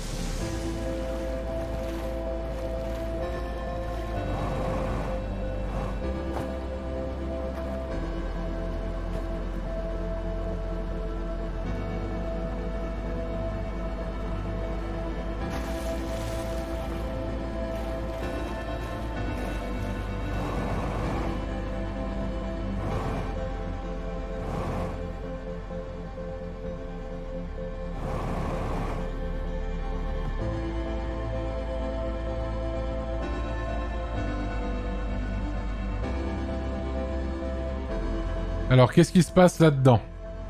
Alors, qu'est-ce qui se passe là-dedans?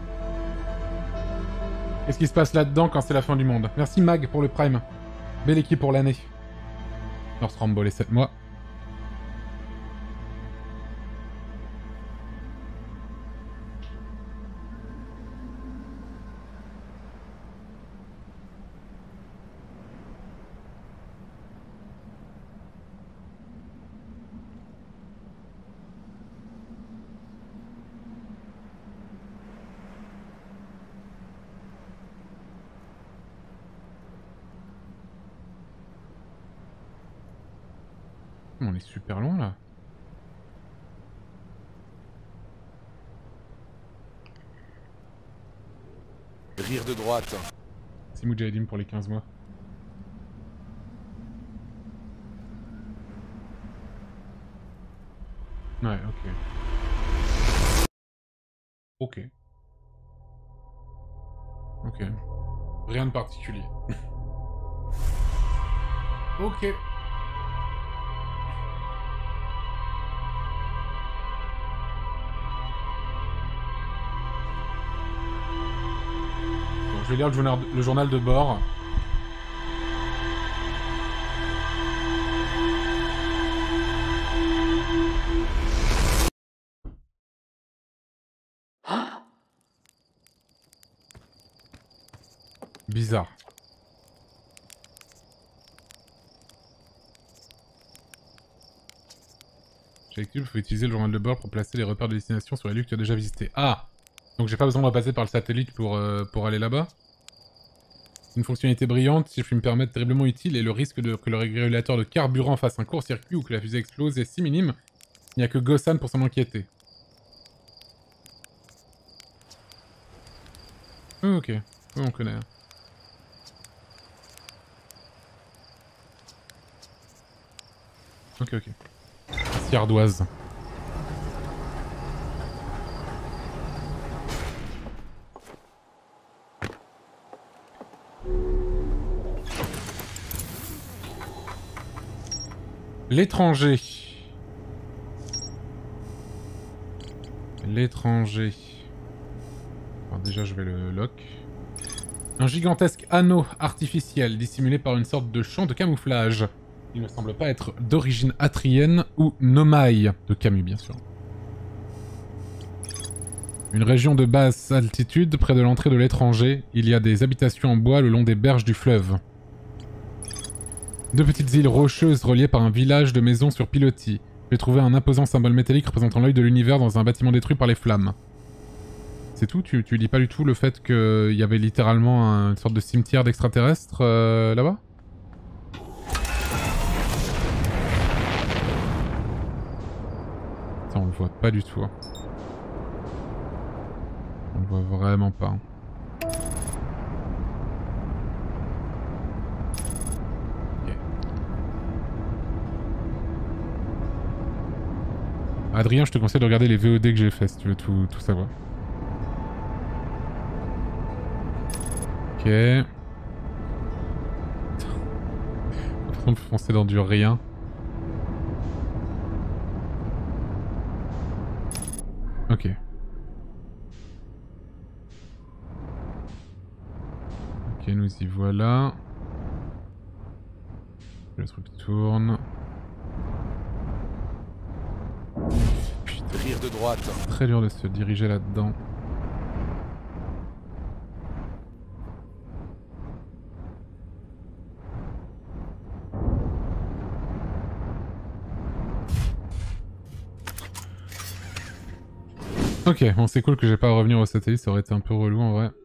Qu'est-ce qui se passe là-dedans quand c'est la fin du monde? Merci Mag pour le Prime. Belle équipe pour l'année. North Rambo les 7 mois. On est super loin là. Rire de droite. C'est Moudjahidim pour les 15 mois. Ouais, ok. Ok. Ok. Rien de particulier. Ok. Je vais lire le journal de bord. Bizarre. Chaque tube, il faut utiliser le journal de bord pour placer les repères de destination sur les lieux que tu as déjà visités. Ah! Donc j'ai pas besoin de repasser par le satellite pour aller là-bas. Une fonctionnalité brillante, si je puis me permettre, terriblement utile, et le risque que le régulateur de carburant fasse un court-circuit ou que la fusée explose est si minime, il n'y a que Gossan pour s'en inquiéter. Oh, ok, oui, on connaît. Ok, ok. Merci Ardoise. L'étranger. L'étranger. Alors déjà je vais le lock. Un gigantesque anneau artificiel dissimulé par une sorte de champ de camouflage. Il ne semble pas être d'origine atrienne ou nomaï, de Camus bien sûr. Une région de basse altitude, près de l'entrée de l'étranger, il y a des habitations en bois le long des berges du fleuve. 2 petites îles rocheuses reliées par un village de maisons sur pilotis. J'ai trouvé un imposant symbole métallique représentant l'œil de l'univers dans un bâtiment détruit par les flammes. C'est tout? Tu dis pas du tout le fait qu'il y avait littéralement une sorte de cimetière d'extraterrestres là-bas? Ça on le voit pas du tout. Hein. On le voit vraiment pas. Hein. Adrien, je te conseille de regarder les VOD que j'ai fait si tu veux tout savoir. Ok. On peut foncer dans du rien. Ok. Ok, nous y voilà. Le truc tourne. Rire de droite. Très dur de se diriger là-dedans. Ok, bon c'est cool que j'ai pas à revenir au satellite, ça aurait été un peu relou en vrai.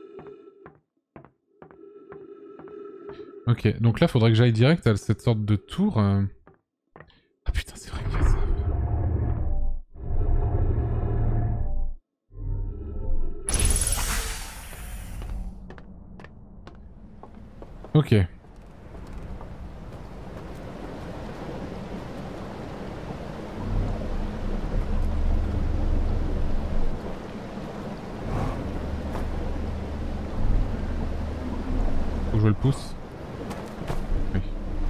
Ok, donc là faudrait que j'aille direct à cette sorte de tour. Ah putain, c'est vrai qu'il y a ça. Ok. Faut que je le pousse. Oui.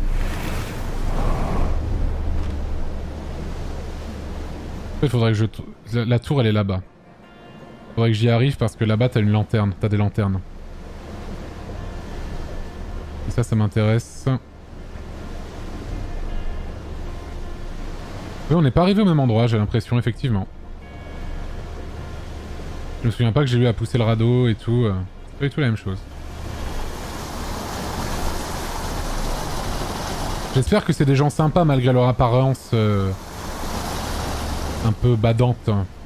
En fait, faudrait que je... La tour, elle est là-bas. Faudrait que j'y arrive parce que là-bas, t'as une lanterne. T'as des lanternes. Et ça m'intéresse. Oui, on n'est pas arrivé au même endroit, j'ai l'impression, effectivement. Je me souviens pas que j'ai eu à pousser le radeau et tout. C'est pas du tout la même chose. J'espère que c'est des gens sympas malgré leur apparence un peu badante.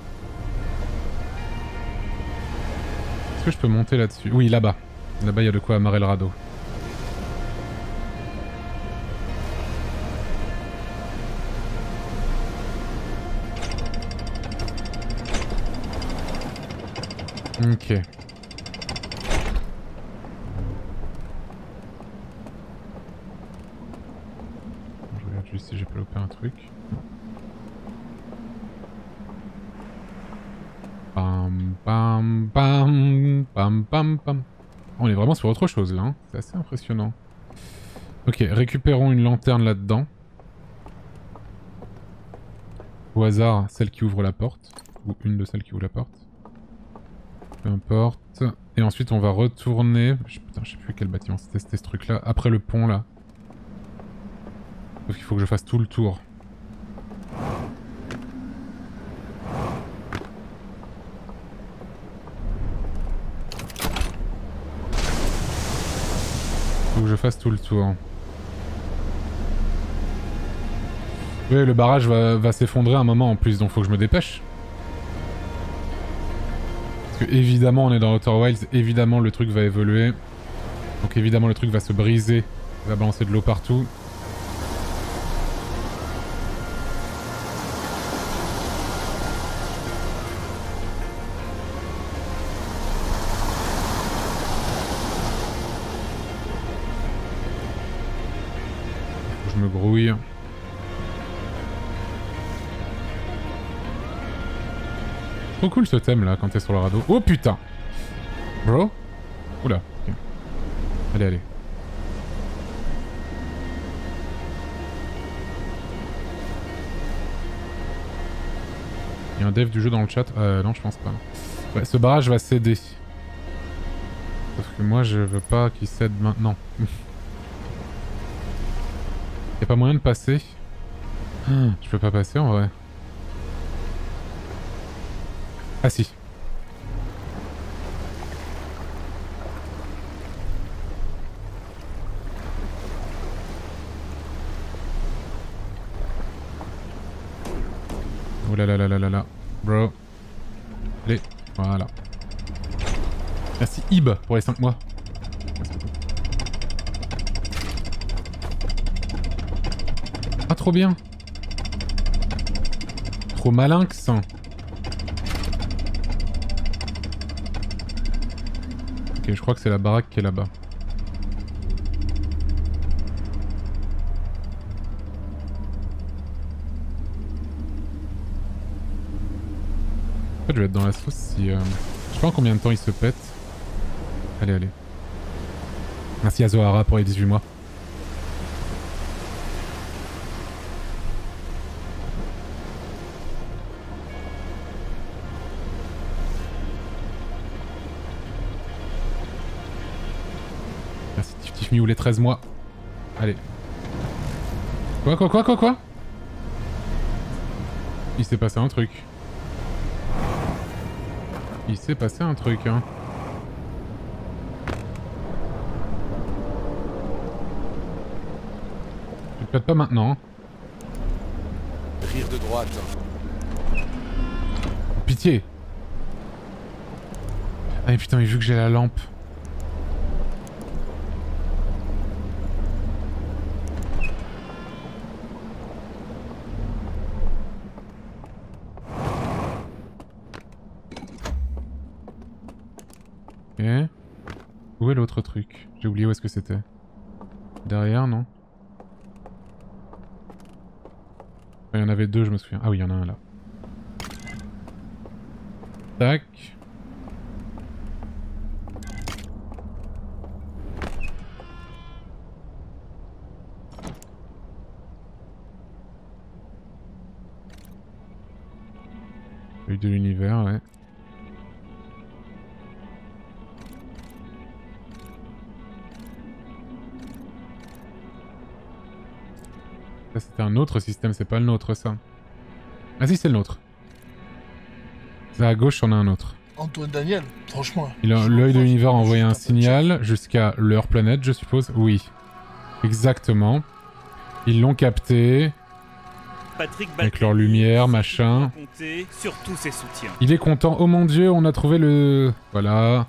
Est-ce que je peux monter là-dessus? Oui, là-bas. Là-bas, il y a de quoi amarrer le radeau. Ok. Je regarde juste si j'ai pas loupé un truc. Pam pam pam pam pam pam. On est vraiment sur autre chose là, hein. C'est assez impressionnant. Ok, récupérons une lanterne là-dedans. Au hasard, celle qui ouvre la porte. Ou une de celles qui ouvre la porte. Peu importe. Et ensuite on va retourner... Putain, je sais plus quel bâtiment c'était ce truc là. Après le pont là. Sauf qu'il faut que je fasse tout le tour. Faut que je fasse tout le tour. Oui, le barrage va s'effondrer à un moment en plus, donc faut que je me dépêche. Parce que évidemment on est dans Outer Wilds, évidemment le truc va évoluer. Donc évidemment le truc va se briser, il va balancer de l'eau partout. Faut que je me grouille. Trop cool ce thème là quand t'es sur le radeau. Oh putain! Bro? Oula. Okay. Allez, allez. y a un dev du jeu dans le chat. Non, je pense pas. Ouais, ce barrage va céder. Sauf que moi, je veux pas qu'il cède maintenant. Y a pas moyen de passer? Je peux pas passer en vrai. Ah si. Oh là là là là là là. Bro. Allez, voilà. Merci Ib pour les 5 mois. Ah trop bien. Trop malin que ça. Ok, je crois que c'est la baraque qui est là-bas. En fait, je vais être dans la sauce si... Je sais pas en combien de temps il se pète. Allez, allez. Merci à Zohara pour les 18 mois. Merci Tif Miou les 13 mois. Allez. Quoi? Il s'est passé un truc. Il s'est passé un truc, hein. Je pète pas maintenant. Rire de droite. Pitié. Ah mais putain, mais vu que j'ai la lampe. Ok. Où est l'autre truc? J'ai oublié où est-ce que c'était. Derrière, non? Il y en avait deux, je me souviens. Ah oui, il y en a un là. Tac. L'œil de l'univers, ouais. Ça c'était un autre système, c'est pas le nôtre ça. Ah si c'est le nôtre. Là à gauche on a un autre. Antoine Daniel, franchement. L'œil de l'univers a envoyé un signal jusqu'à leur planète je suppose. Oui. Exactement. Ils l'ont capté. Patrick avec leur lumière, machin. Sur tous ses soutiens. Il est content. Oh mon dieu, on a trouvé le... Voilà.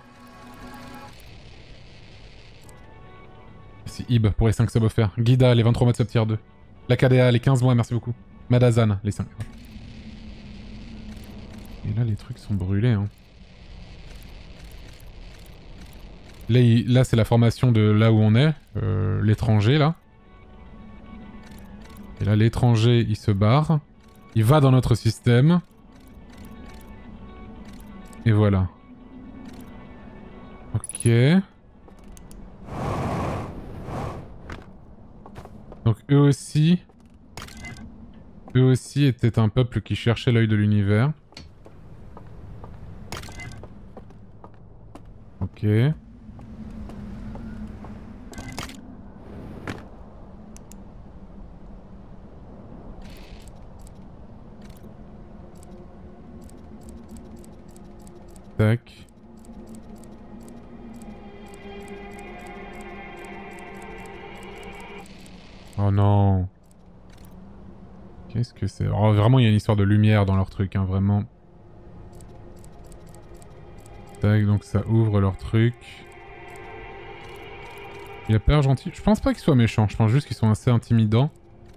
Merci Ib pour les 5 subs offerts. Guida les 23 mois de sub tier 2. La KDA les 15 mois, merci beaucoup. Madazan les 5. Et là les trucs sont brûlés hein. Là c'est la formation de là où on est. L'étranger là. Et là l'étranger il se barre. Il va dans notre système. Et voilà. Ok. Donc eux aussi étaient un peuple qui cherchait l'œil de l'univers. Ok. Tac. Oh non. Qu'est-ce que c'est? Oh, vraiment, il y a une histoire de lumière dans leur truc, hein, vraiment. Tac, donc ça ouvre leur truc. Il a pas l'air gentil. Je pense pas qu'ils soient méchants, je pense juste qu'ils sont assez intimidants.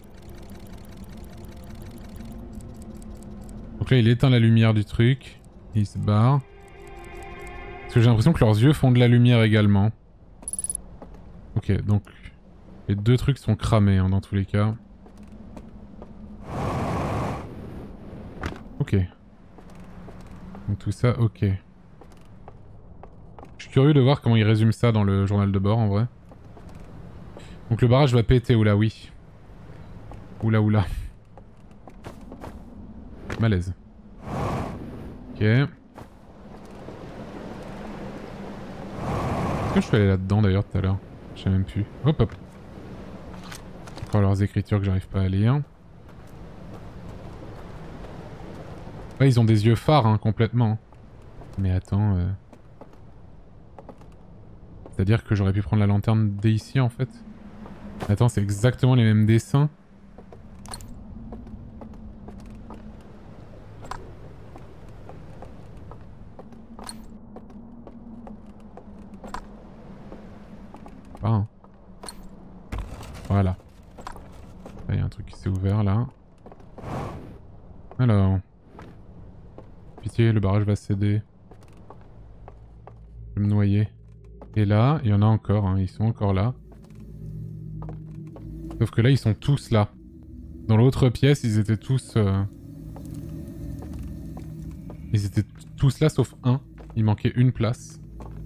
Donc là, il éteint la lumière du truc. Et il se barre. Parce que j'ai l'impression que leurs yeux font de la lumière également. Ok, donc... Les deux trucs sont cramés hein, dans tous les cas. Ok. Donc tout ça, ok. Je suis curieux de voir comment ils résument ça dans le journal de bord en vrai. Donc le barrage va péter, oula oui. Oula oula. Malaise. Ok. Est-ce que je suis allé là-dedans d'ailleurs tout à l'heure? Je sais même plus. Hop hop. Encore leurs écritures que j'arrive pas à lire. Ouais, ils ont des yeux phares, hein, complètement. Mais attends... C'est-à-dire que j'aurais pu prendre la lanterne dès ici, en fait. Attends, c'est exactement les mêmes dessins. Ah. Hein. Voilà. Là, il y a un truc qui s'est ouvert, là. Alors... Pitié, le barrage va céder. Je vais me noyer. Et là, il y en a encore, hein, ils sont encore là. Sauf que là, ils sont tous là. Dans l'autre pièce, ils étaient tous... Ils étaient tous là sauf un. Il manquait une place.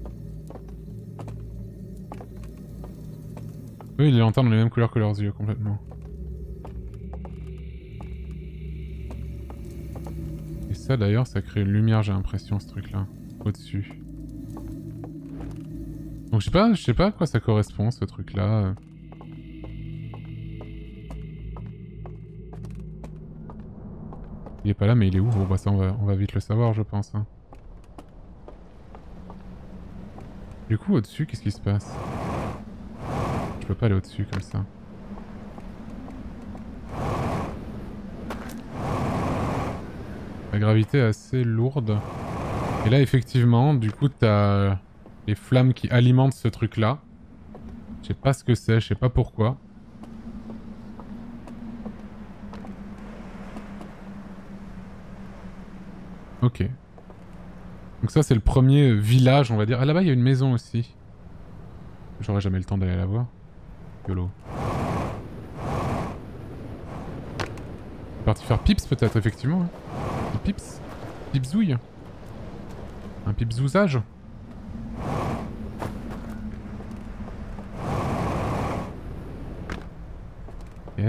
Eux, les lanternes ont les mêmes couleurs que leurs yeux, complètement. Et ça, d'ailleurs, ça crée une lumière, j'ai l'impression, ce truc-là. Au-dessus. Donc je sais pas à quoi ça correspond ce truc là. Il est pas là mais il est où? Bon bah ça on va vite le savoir je pense. Hein. Du coup au-dessus qu'est-ce qui se passe? Je peux pas aller au-dessus comme ça. La gravité est assez lourde. Et là effectivement du coup t'as... les flammes qui alimentent ce truc là. Je sais pas ce que c'est, je sais pas pourquoi. Ok. Donc ça c'est le premier village on va dire. Ah là-bas il y a une maison aussi. J'aurais jamais le temps d'aller la voir. YOLO. Parti faire pips peut-être effectivement. Hein. Pips. Pipzouille. Un pipzouzage. Ok.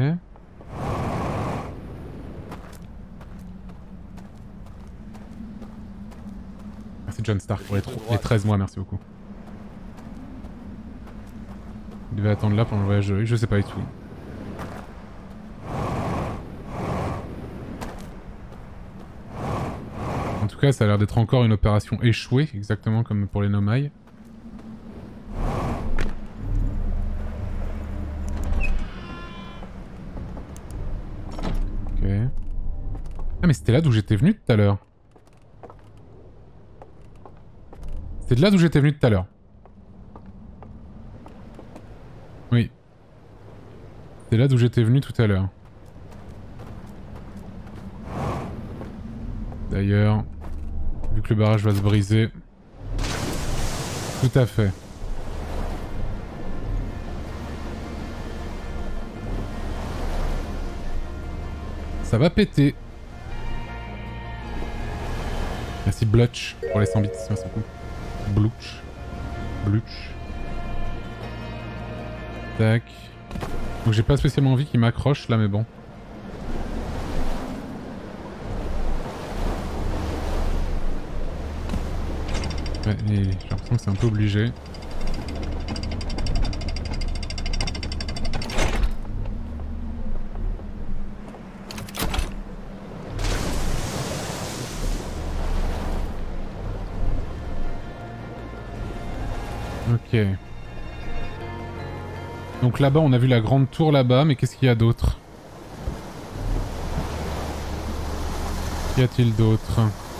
Merci John Stark pour les 13 mois, merci beaucoup. Il devait attendre là pendant le voyage, je sais pas du tout. En tout cas, ça a l'air d'être encore une opération échouée, exactement comme pour les Nomai. Ok. Ah mais c'était là d'où j'étais venu tout à l'heure. C'était de là d'où j'étais venu tout à l'heure. Oui. C'est là d'où j'étais venu tout à l'heure. D'ailleurs, vu que le barrage va se briser... Tout à fait. Ça va péter. Merci Blutch pour les 100 bits, merci beaucoup. Blutch. Blutch. Tac. Donc j'ai pas spécialement envie qu'il m'accroche là mais bon. Ouais, j'ai l'impression que c'est un peu obligé. Ok. Donc là-bas, on a vu la grande tour là-bas, mais qu'est-ce qu'il y a d'autre? Qu'y a-t-il d'autre?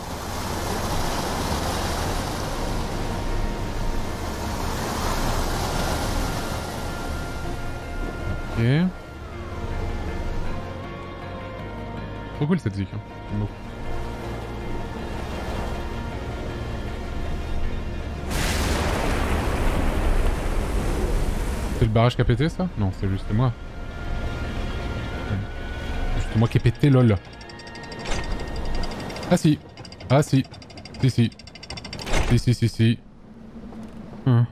Ok. Trop cool cette zik. Hein. J'aime beaucoup. C'est le barrage qui a pété ça? Non, c'est juste moi. C'est juste moi qui ai pété lol. Ah si. Ah si. Si si. Si si si si. Hum.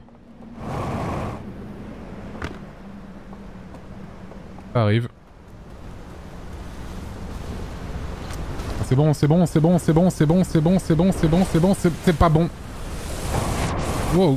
Ça arrive. Ah, c'est bon, c'est bon, c'est bon, c'est bon, c'est bon, c'est bon, c'est bon, c'est bon, c'est bon, c'est pas bon. Wow.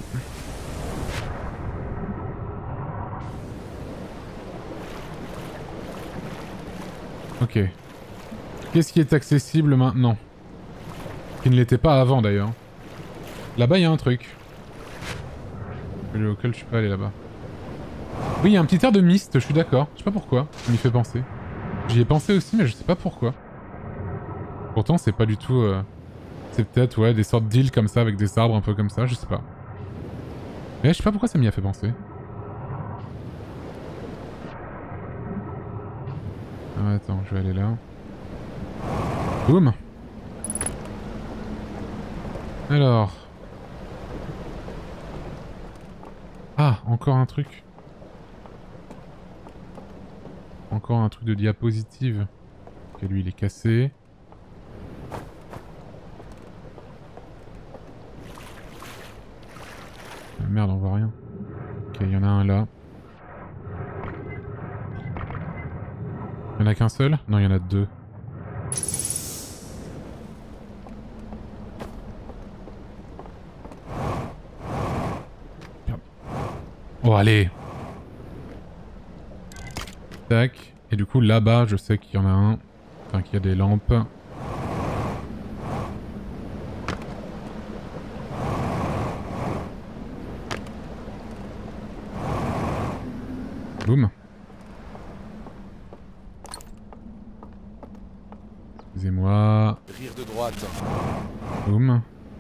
Ok. Qu'est-ce qui est accessible maintenant? Qui ne l'était pas avant d'ailleurs. Là-bas, il y a un truc. Auquel je suis pas allé là-bas. Oui, il y a un petit air de mist, je suis d'accord. Je sais pas pourquoi, ça m'y fait penser. J'y ai pensé aussi, mais je sais pas pourquoi. Pourtant, c'est pas du tout... C'est peut-être, ouais, des sortes d'îles comme ça, avec des arbres un peu comme ça, je sais pas. Mais je sais pas pourquoi ça m'y a fait penser. Ah, attends, je vais aller là. Boum. Alors... Ah, encore un truc. Encore un truc de diapositive. Ok, lui il est cassé. Ah, merde, on voit rien. Ok, il y en a un là. Il y en a qu'un seul? Non, il y en a deux. Oh, allez! Tac. Et du coup, là-bas, je sais qu'il y en a un. Enfin, qu'il y a des lampes. Boum. Excusez-moi. Rire de droite. Boum.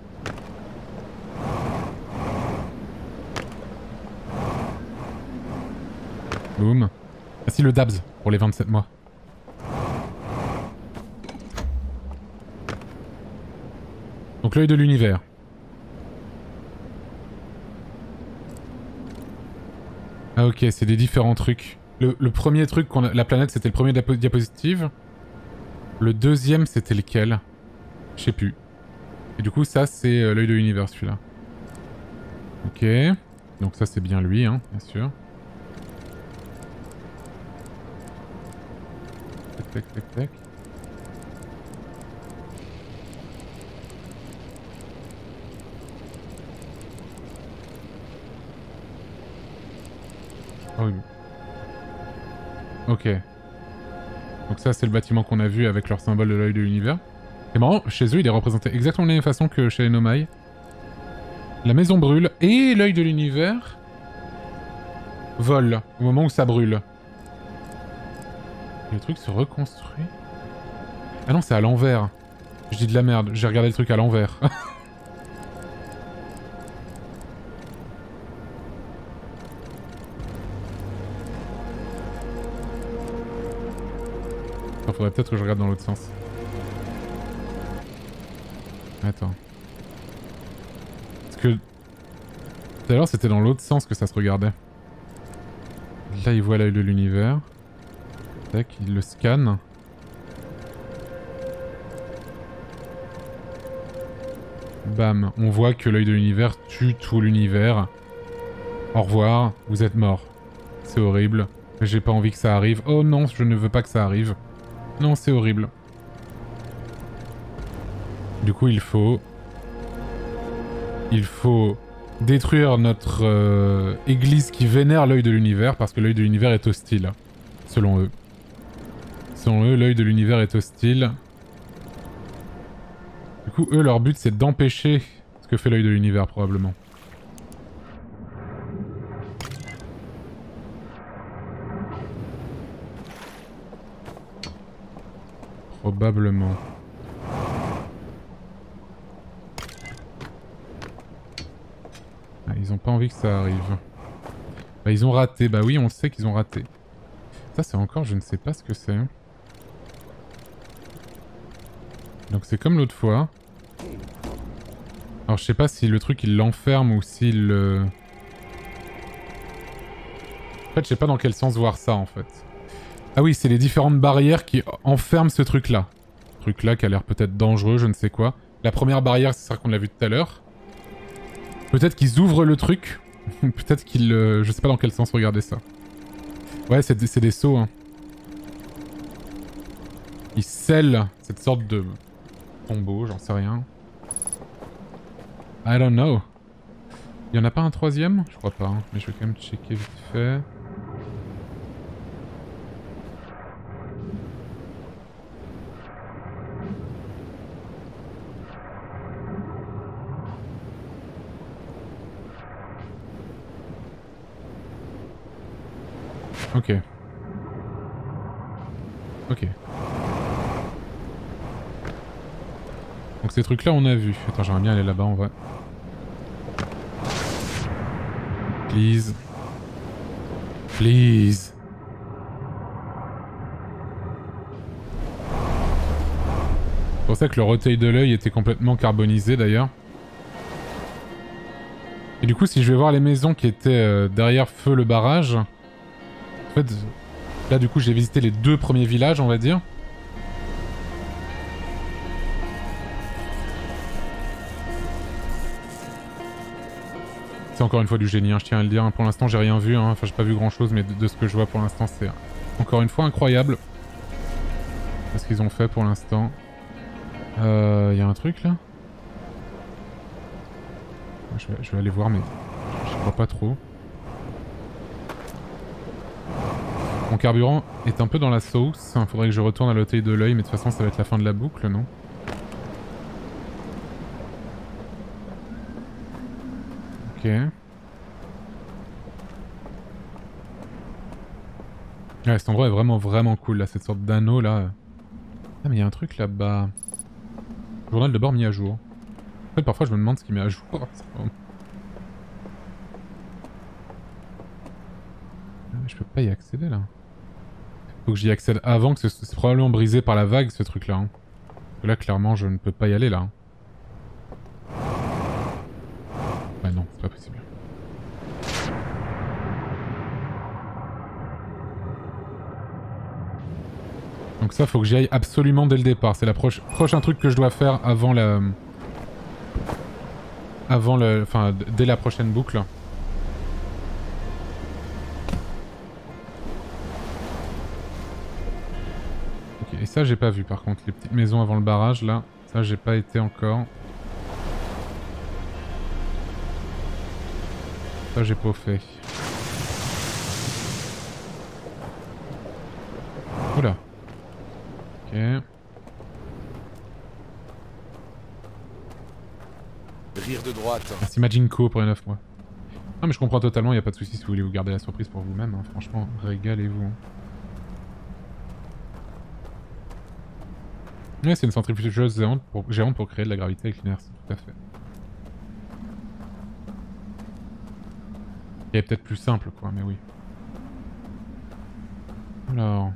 Boum. Ah si, le Dabs, pour les 27 mois. Donc l'œil de l'univers. Ah ok, c'est des différents trucs. Le premier truc, la planète, c'était le premier diapositive. Le deuxième, c'était lequel? Je sais plus. Et du coup, ça, c'est l'œil de l'univers, celui-là. Ok. Donc ça, c'est bien lui, hein, bien sûr. Tac, tac, tac. Ah oui. Ok. Donc ça, c'est le bâtiment qu'on a vu avec leur symbole de l'œil de l'univers. C'est marrant, chez eux, il est représenté exactement de la même façon que chez les Nomai. La maison brûle et l'œil de l'univers vole au moment où ça brûle. Le truc se reconstruit. Ah non, c'est à l'envers. Je dis de la merde, j'ai regardé le truc à l'envers. Faudrait peut-être que je regarde dans l'autre sens. Attends. Parce que... Tout à l'heure, c'était dans l'autre sens que ça se regardait. Là, il voit l'œil de l'univers. Tac, il le scanne. Bam, on voit que l'œil de l'univers tue tout l'univers. Au revoir, vous êtes mort. C'est horrible. J'ai pas envie que ça arrive. Oh non, je ne veux pas que ça arrive. Non, c'est horrible. Du coup, il faut détruire notre église qui vénère l'œil de l'univers parce que l'œil de l'univers est hostile, selon eux. Selon eux, l'œil de l'univers est hostile. Du coup, eux, leur but, c'est d'empêcher ce que fait l'œil de l'univers, probablement. Probablement. Ah, ils ont pas envie que ça arrive. Bah, ils ont raté. Bah oui, on sait qu'ils ont raté. Ça, c'est encore... Je ne sais pas ce que c'est. Donc c'est comme l'autre fois. Alors je sais pas si le truc il l'enferme ou s'il le... En fait, je sais pas dans quel sens voir ça, en fait. Ah oui, c'est les différentes barrières qui enferment ce truc-là. Truc-là qui a l'air peut-être dangereux, je ne sais quoi. La première barrière, c'est ça qu'on l'a vu tout à l'heure. Peut-être qu'ils ouvrent le truc. Peut-être qu'ils... je sais pas dans quel sens regarder ça. Ouais, c'est des sauts, hein. Ils scellent cette sorte de tombeau, j'en sais rien. I don't know. Il y en a pas un troisième? Je crois pas, hein. Mais je vais quand même checker vite fait. Ok. Ok. Donc ces trucs là on a vu. Attends, j'aimerais bien aller là-bas en vrai. Please. Please. C'est pour ça que le recueil de l'œil était complètement carbonisé d'ailleurs. Et du coup si je vais voir les maisons qui étaient derrière feu le barrage... En fait, là du coup j'ai visité les 2 premiers villages on va dire. C'est encore une fois du génie, hein, je tiens à le dire. Pour l'instant, j'ai rien vu. Hein. Enfin, j'ai pas vu grand chose, mais de ce que je vois pour l'instant, c'est encore une fois incroyable. C'est ce qu'ils ont fait pour l'instant. Y a un truc là? Je vais aller voir, mais je crois pas trop. Mon carburant est un peu dans la sauce. Faudrait que je retourne à l'hôtel de l'œil, mais de toute façon, ça va être la fin de la boucle, non? Ok. Ouais, cet endroit est vraiment cool là, cette sorte d'anneau là. Ah mais il y a un truc là-bas. Journal de bord mis à jour. En fait parfois je me demande ce qu'il met à jour. Je peux pas y accéder là. Faut que j'y accède avant, que c'est probablement brisé par la vague ce truc là. Hein. Là clairement je ne peux pas y aller là. Ouais non, c'est pas possible. Donc ça faut que j'y aille absolument dès le départ. C'est le prochain truc que je dois faire avant la... Enfin, dès la prochaine boucle. Ok, et ça j'ai pas vu par contre. Les petites maisons avant le barrage là. Ça j'ai pas été encore. Ça j'ai pas fait. Oula. Ok. Rire de droite. Merci Majinko pour les 9 mois. Non mais je comprends totalement, y a pas de soucis si vous voulez vous garder la surprise pour vous-même. Hein. Franchement, régalez-vous. Hein. Ouais, c'est une centrifugeuse géante pour créer de la gravité avec l'inertie, tout à fait. Il est peut-être plus simple quoi, mais oui. Alors...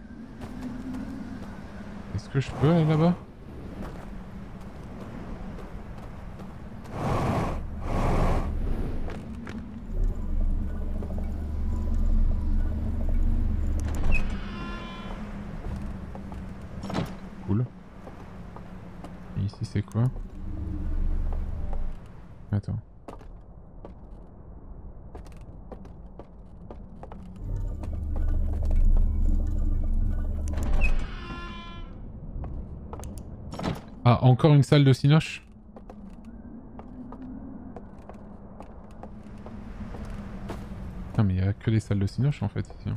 Est-ce que je peux aller là-bas? Cool. Et ici c'est quoi? Attends. Ah, encore une salle de cinoche? Putain, mais il y a que des salles de cinoche en fait ici.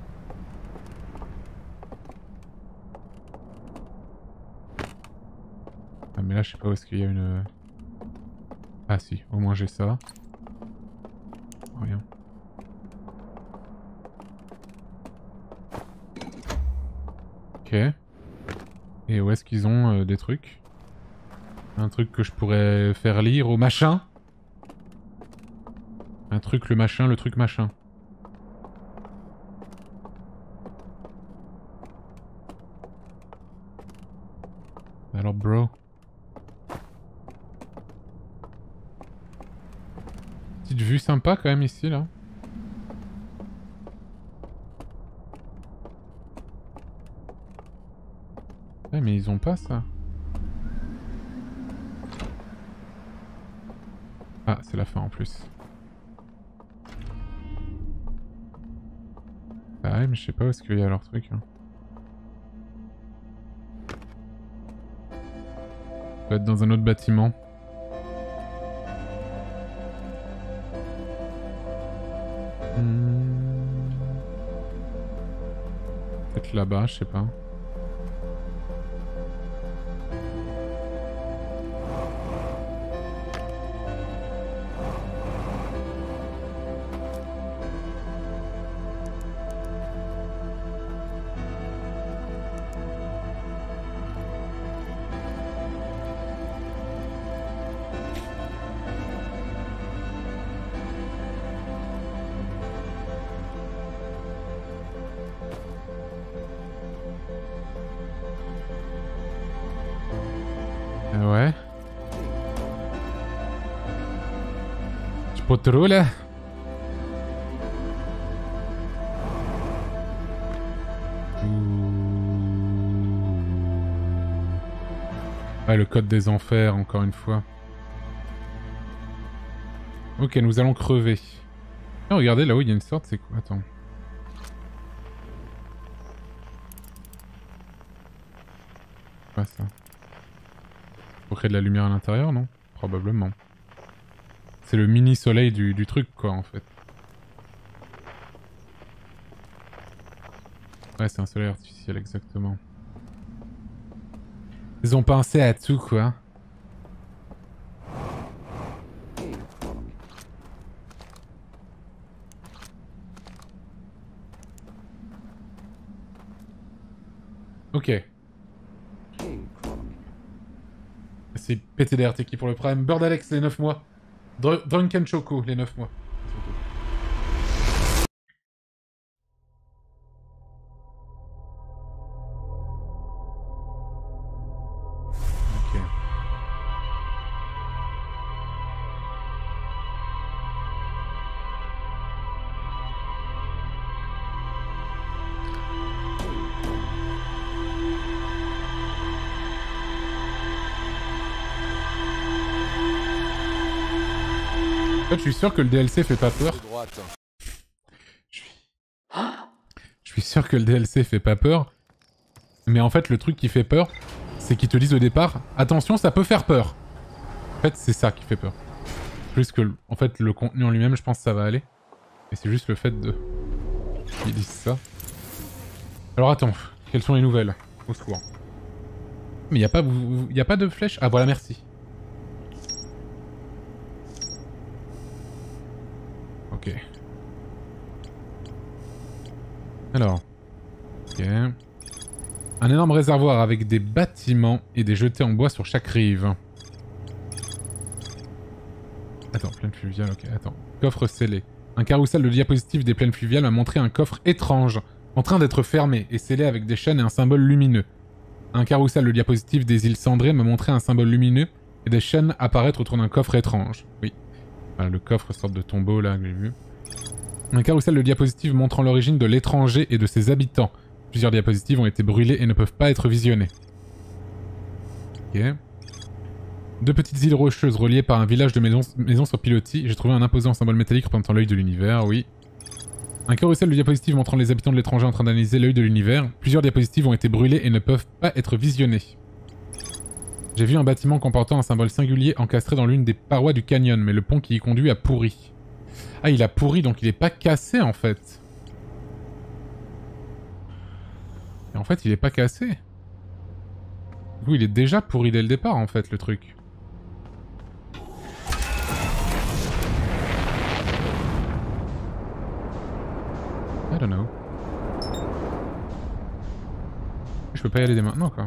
Ah, mais là, je sais pas où est-ce qu'il y a une... Ah si, au moins j'ai ça. Rien. Ok. Et où est-ce qu'ils ont des trucs? Un truc que je pourrais faire lire au machin? Un truc, le machin, le truc machin. Alors bro. Petite vue sympa quand même ici là. Ouais mais ils ont pas ça. Ah c'est la fin en plus. Ah ouais mais je sais pas où est-ce qu'il y a leur truc. Hein. peut être dans un autre bâtiment. Peut-être là-bas, je sais pas. Ouais. Tu peux trop là? Ouais, le code des enfers, encore une fois. Ok, nous allons crever. Oh, regardez, là-haut, il y a une sorte, c'est quoi? Attends. C'est quoi ça? Pour créer de la lumière à l'intérieur, non? Probablement. C'est le mini-soleil du truc, quoi, en fait. Ouais, c'est un soleil artificiel, exactement. Ils ont pensé à tout, quoi. Ok. C'est PTDR qui pour le prime. Bird Alex, les 9 mois. Drunken Choco, les 9 mois. Ok. En fait, je suis sûr que le DLC fait pas peur. Je suis sûr que le DLC fait pas peur. Mais en fait, le truc qui fait peur, c'est qu'ils te disent au départ, attention, ça peut faire peur. En fait, c'est ça qui fait peur. Plus que, en fait, le contenu en lui-même, je pense que ça va aller. Et c'est juste le fait de... qu'ils disent ça. Alors attends, quelles sont les nouvelles? Au secours. Mais y a pas de flèche? Ah voilà, merci. Ok. Alors. Ok. Un énorme réservoir avec des bâtiments et des jetés en bois sur chaque rive. Attends, plaine fluviale, ok, attends. Coffre scellé. Un carrousel de diapositives des plaines fluviales m'a montré un coffre étrange, en train d'être fermé et scellé avec des chaînes et un symbole lumineux. Un carrousel de diapositives des îles cendrées m'a montré un symbole lumineux et des chaînes apparaître autour d'un coffre étrange. Oui. Voilà, le coffre sorte de tombeau là que j'ai vu. Un carrousel de diapositives montrant l'origine de l'étranger et de ses habitants. Plusieurs diapositives ont été brûlées et ne peuvent pas être visionnées. Ok. 2 petites îles rocheuses reliées par un village de maisons sur pilotis. J'ai trouvé un imposant symbole métallique représentant l'œil de l'univers, oui. Un carrousel de diapositives montrant les habitants de l'étranger en train d'analyser l'œil de l'univers. Plusieurs diapositives ont été brûlées et ne peuvent pas être visionnées. J'ai vu un bâtiment comportant un symbole singulier encastré dans l'une des parois du canyon, mais le pont qui y conduit a pourri. Ah, il a pourri, donc il est pas cassé en fait. Et en fait, il est pas cassé. Oui, il est déjà pourri dès le départ en fait, le truc. I don't know. Je peux pas y aller dès maintenant, quoi.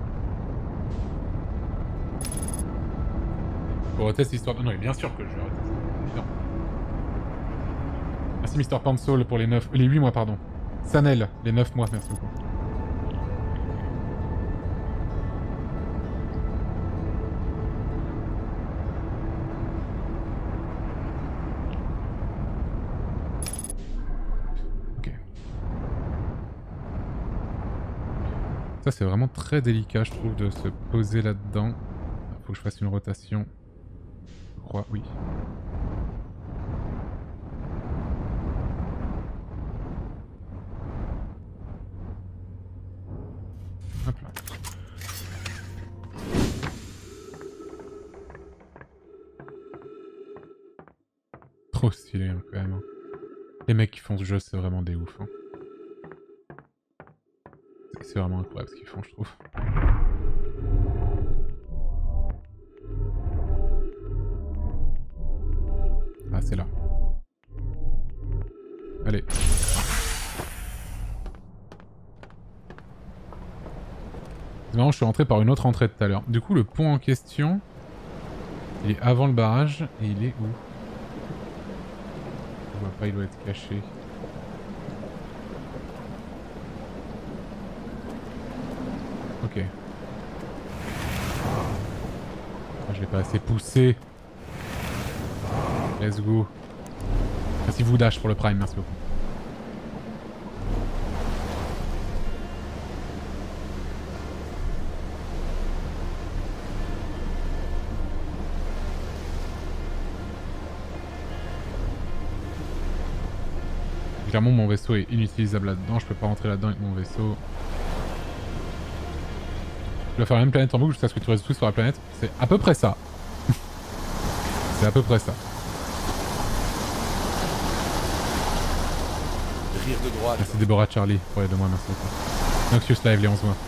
Pour retester l'histoire... Non, mais bien sûr que je vais retester. Évidemment. Merci Mr. Pansol pour les 8 mois, pardon. Sanel, les 9 mois, merci beaucoup. Ça c'est vraiment très délicat je trouve de se poser là-dedans. Faut que je fasse une rotation. Je crois, oui. Hop là. trop stylé hein, quand même. Les mecs qui font ce jeu, c'est vraiment des ouf. Hein. C'est vraiment incroyable ce qu'ils font, je trouve. Ah, c'est là. Allez. C'est marrant, je suis rentré par une autre entrée tout à l'heure. Du coup, le pont en question, il est avant le barrage et il est où? Je vois pas, il doit être caché. Ok. Ah, je l'ai pas assez poussé. Let's go. Merci vous Dash pour le prime, merci beaucoup. Clairement mon vaisseau est inutilisable là-dedans, je peux pas rentrer là-dedans avec mon vaisseau. Tu vas faire la même planète en boucle jusqu'à ce que tu restes tous sur la planète. C'est à peu près ça. C'est à peu près ça. Rire de droite. Merci Deborah Charlie pour les 2 mois, merci beaucoup. Noxious Live les 11 mois.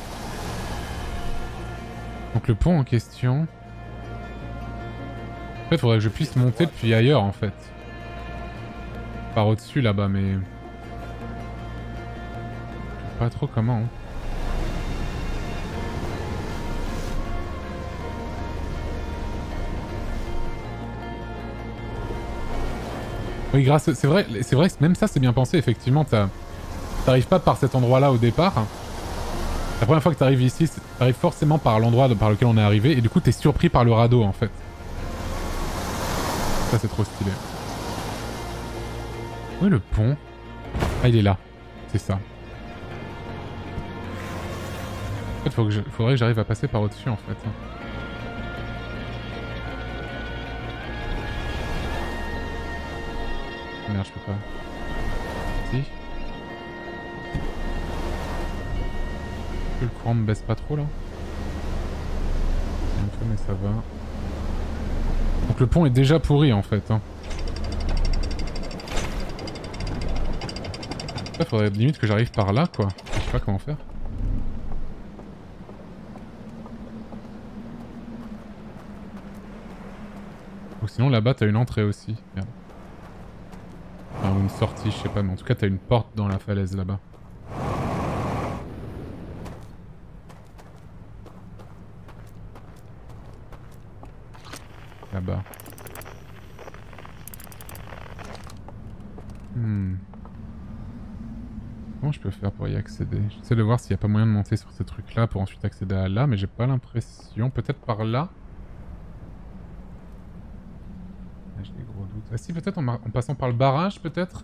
Donc le pont en question... En fait, il faudrait que je puisse monter depuis ailleurs en fait. Par au-dessus là-bas, mais... Je sais pas trop comment. Hein. Oui, grâce... C'est vrai que même ça c'est bien pensé, effectivement. T'arrives pas par cet endroit-là au départ. La première fois que t'arrives ici, t'arrives forcément par l'endroit par lequel on est arrivé, et du coup t'es surpris par le radeau en fait. Ça c'est trop stylé. Où est le pont? Ah, il est là. C'est ça. En fait, faudrait que j'arrive à passer par au-dessus, en fait. Merde, je peux pas. Si. Le courant me baisse pas trop, là? Un peu, mais ça va. Donc le pont est déjà pourri, en fait. Hein. Il faudrait limite que j'arrive par là quoi. Je sais pas comment faire. Ou sinon là-bas t'as une entrée aussi. Merde. Enfin, ou une sortie, je sais pas, mais en tout cas t'as une porte dans la falaise là-bas. Là-bas. Comment je peux faire pour y accéder? J'essaie de voir s'il n'y a pas moyen de monter sur ces trucs là pour ensuite accéder à là, mais j'ai pas l'impression. Peut-être par là? J'ai des gros doutes. Ah si, peut-être en passant par le barrage, peut-être?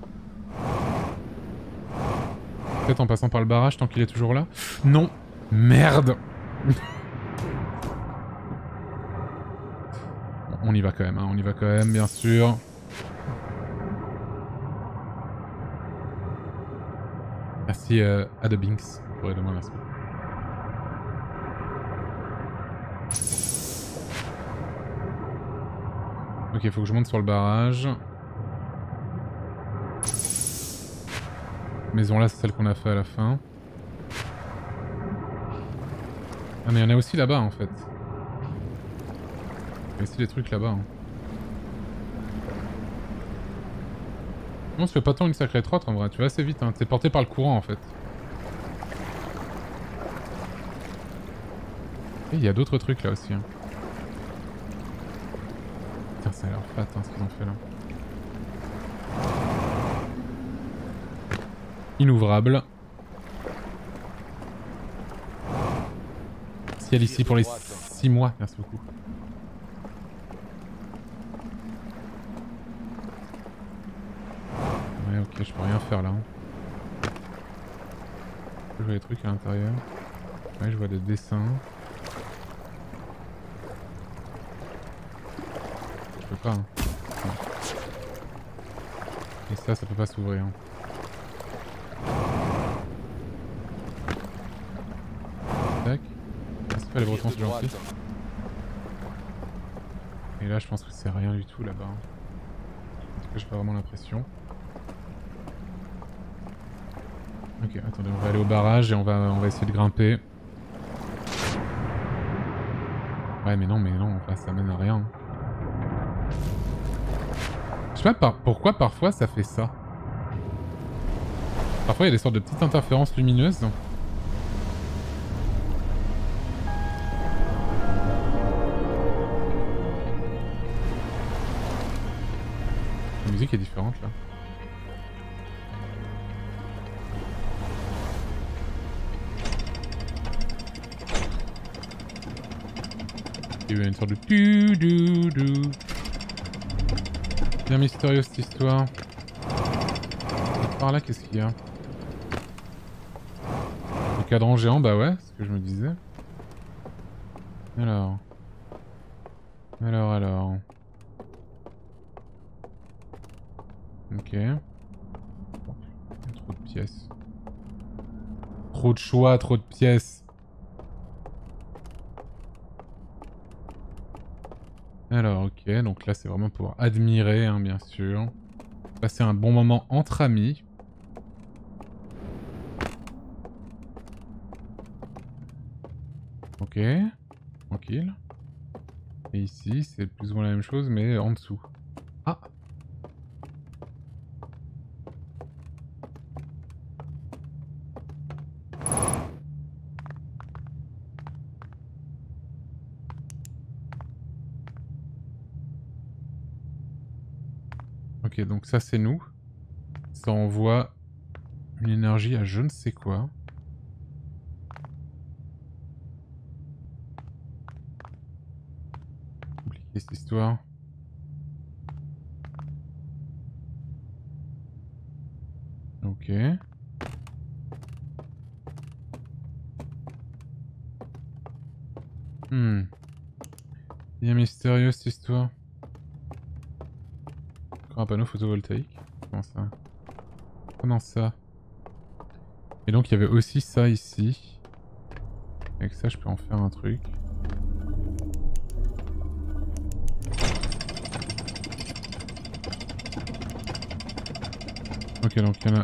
Peut-être en passant par le barrage tant qu'il est toujours là? Non! Merde! Bon, on y va quand même, hein. On y va quand même, bien sûr. Merci Adobinks pour les 2 mois, merci. Ok, faut que je monte sur le barrage. Maison là, c'est celle qu'on a fait à la fin. Ah mais il y en a aussi là-bas en fait. Il y a aussi des trucs là-bas. Hein. Non, ça fait pas tant une sacrée trotte en vrai, tu vas assez vite, hein. T'es porté par le courant en fait. Et il y a d'autres trucs là aussi. Hein. Putain, ça a l'air fat hein, ce qu'ils ont fait là. Inouvrable. Ciel ici pour les 6 mois, merci beaucoup. Ouais, ok, je peux rien faire là. Hein. Je vois des trucs à l'intérieur. Ouais, je vois des dessins. Je peux pas. Hein. Non. Et ça peut pas s'ouvrir. Hein. Tac. Est-ce que les Bretons c'est gentil? Et là je pense que c'est rien du tout là-bas. que j'ai pas vraiment l'impression. Ok, attendez, on va aller au barrage et on va essayer de grimper. Ouais, mais non, enfin, ça mène à rien. Je sais pas pourquoi parfois ça fait ça. Parfois il y a des sortes de petites interférences lumineuses. La musique est différente là. Il y a eu une sorte de tu-du-du. Bien mystérieuse cette histoire. Et par là, qu'est-ce qu'il y a? Le cadran géant, bah ouais, c'est ce que je me disais. Alors. Ok. Il y a trop de pièces. Trop de choix, trop de pièces. Alors, ok, donc là c'est vraiment pour admirer, hein, bien sûr. Passer un bon moment entre amis. Ok, tranquille. Et ici, c'est plus ou moins la même chose, mais en dessous. Ah! Ok, donc ça c'est nous. Ça envoie une énergie à je ne sais quoi. Compliqué cette histoire. Ok. Bien mystérieux cette histoire. Encore un panneau photovoltaïque. Comment ça? Comment ça? Et donc il y avait aussi ça ici. Avec ça je peux en faire un truc. Ok, donc il y en a...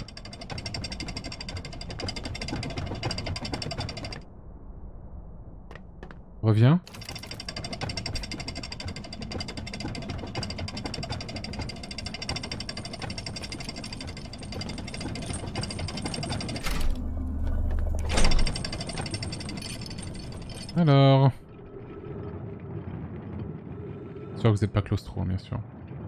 Reviens. Alors... J'espère que vous n'êtes pas claustro, bien sûr.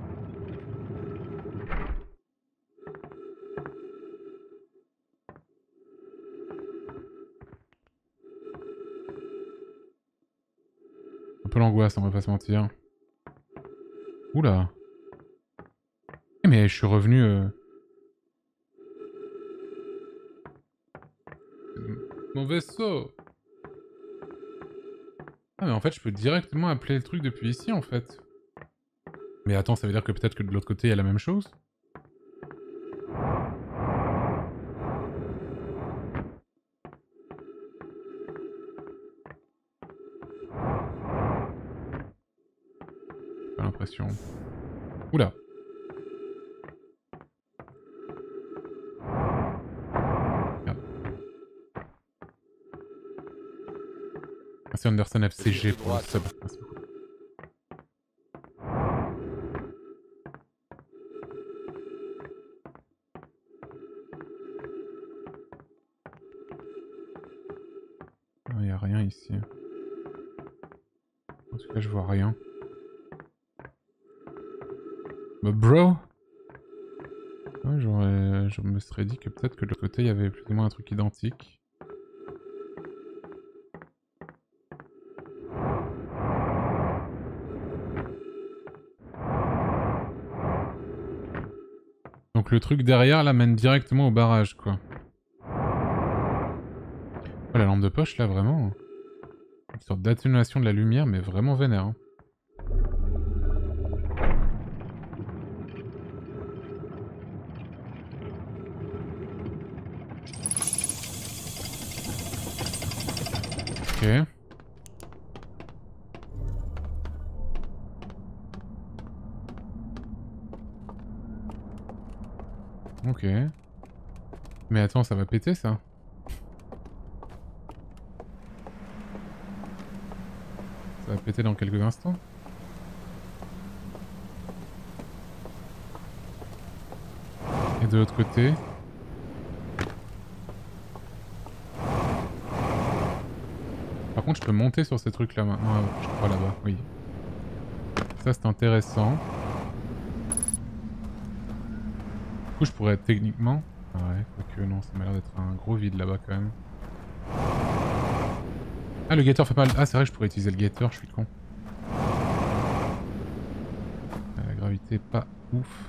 Un peu l'angoisse, on va pas se mentir. Oula. Mais je suis revenu... Mon vaisseau. Ah mais en fait je peux directement appeler le truc depuis ici en fait. Mais attends, ça veut dire que peut-être que de l'autre côté il y a la même chose? J'ai pas l'impression. Oula. Merde. Merci Anderson FCG pour le sub. Merci beaucoup. Il n'y a rien ici. En tout cas, je vois rien. Bah, bro! Ouais, je me serais dit que peut-être que de l'autre côté, il y avait plus ou moins un truc identique. Donc le truc derrière, là, mène directement au barrage, quoi. Oh, la lampe de poche, là, vraiment... Une sorte d'atténuation de la lumière, mais vraiment vénère. Hein. Ok. Ok. Mais attends, ça va péter ça? Ça va péter dans quelques instants. Et de l'autre côté... Par contre, je peux monter sur ces trucs là maintenant. Ah, je crois là-bas, oui. Ça, c'est intéressant. Du coup, je pourrais techniquement... Ah ouais, quoique non, ça m'a l'air d'être un gros vide là-bas quand même. Ah, le gator fait pas... Ah, c'est vrai que je pourrais utiliser le gator, je suis con. Ah, la gravité, pas ouf.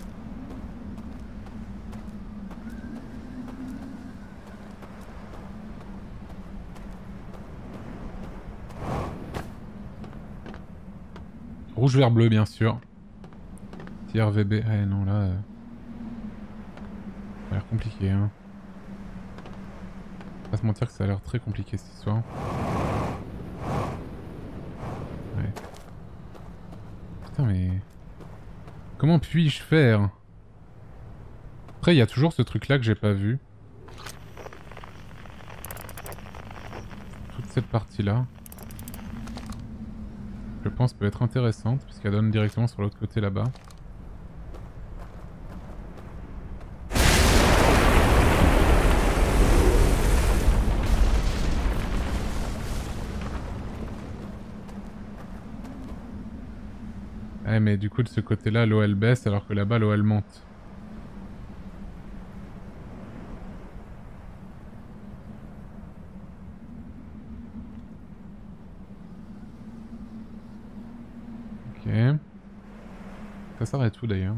Rouge, vert, bleu, bien sûr. Tiers VB. Eh non, là... Ça a l'air compliqué, hein. Pas se mentir que ça a l'air très compliqué cette histoire. Ouais. Putain, mais... Comment puis-je faire? Après, il y a toujours ce truc-là que j'ai pas vu. Toute cette partie-là. Je pense peut être intéressante, puisqu'elle donne directement sur l'autre côté là-bas. Ouais, mais du coup de ce côté-là, l'eau elle baisse alors que là-bas l'eau elle monte. Ok. Ça s'arrête où d'ailleurs?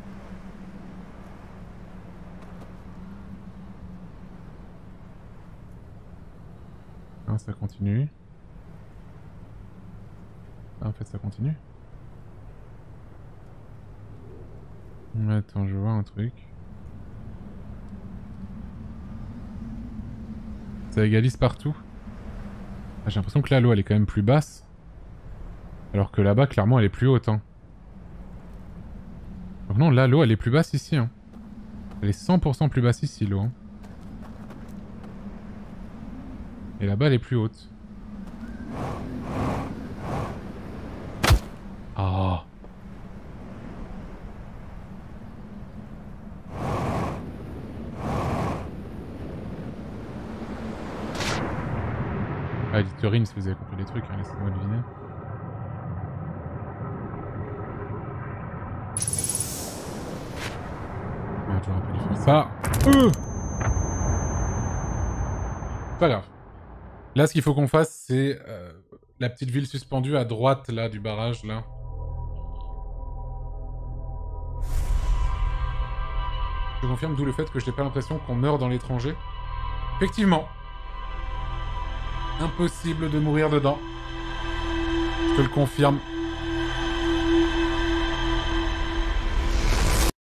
Non, ça continue. Ah, en fait ça continue. Attends, je vois un truc. Ça égalise partout. Ah, j'ai l'impression que là l'eau elle est quand même plus basse. Alors que là-bas clairement elle est plus haute. Hein. Donc non, là l'eau elle est plus basse ici. Hein. Elle est 100% plus basse ici l'eau. Hein. Et là-bas elle est plus haute. Ah. Ah, dites-moi si vous avez compris les trucs, hein, laissez-moi deviner. Ah, j'aurais pas dû faire ça. Pas grave. Là, ce qu'il faut qu'on fasse, c'est la petite ville suspendue à droite, là, du barrage, là. Je confirme, d'où le fait que je n'ai pas l'impression qu'on meurt dans l'étranger. Effectivement. Impossible de mourir dedans. Je te le confirme.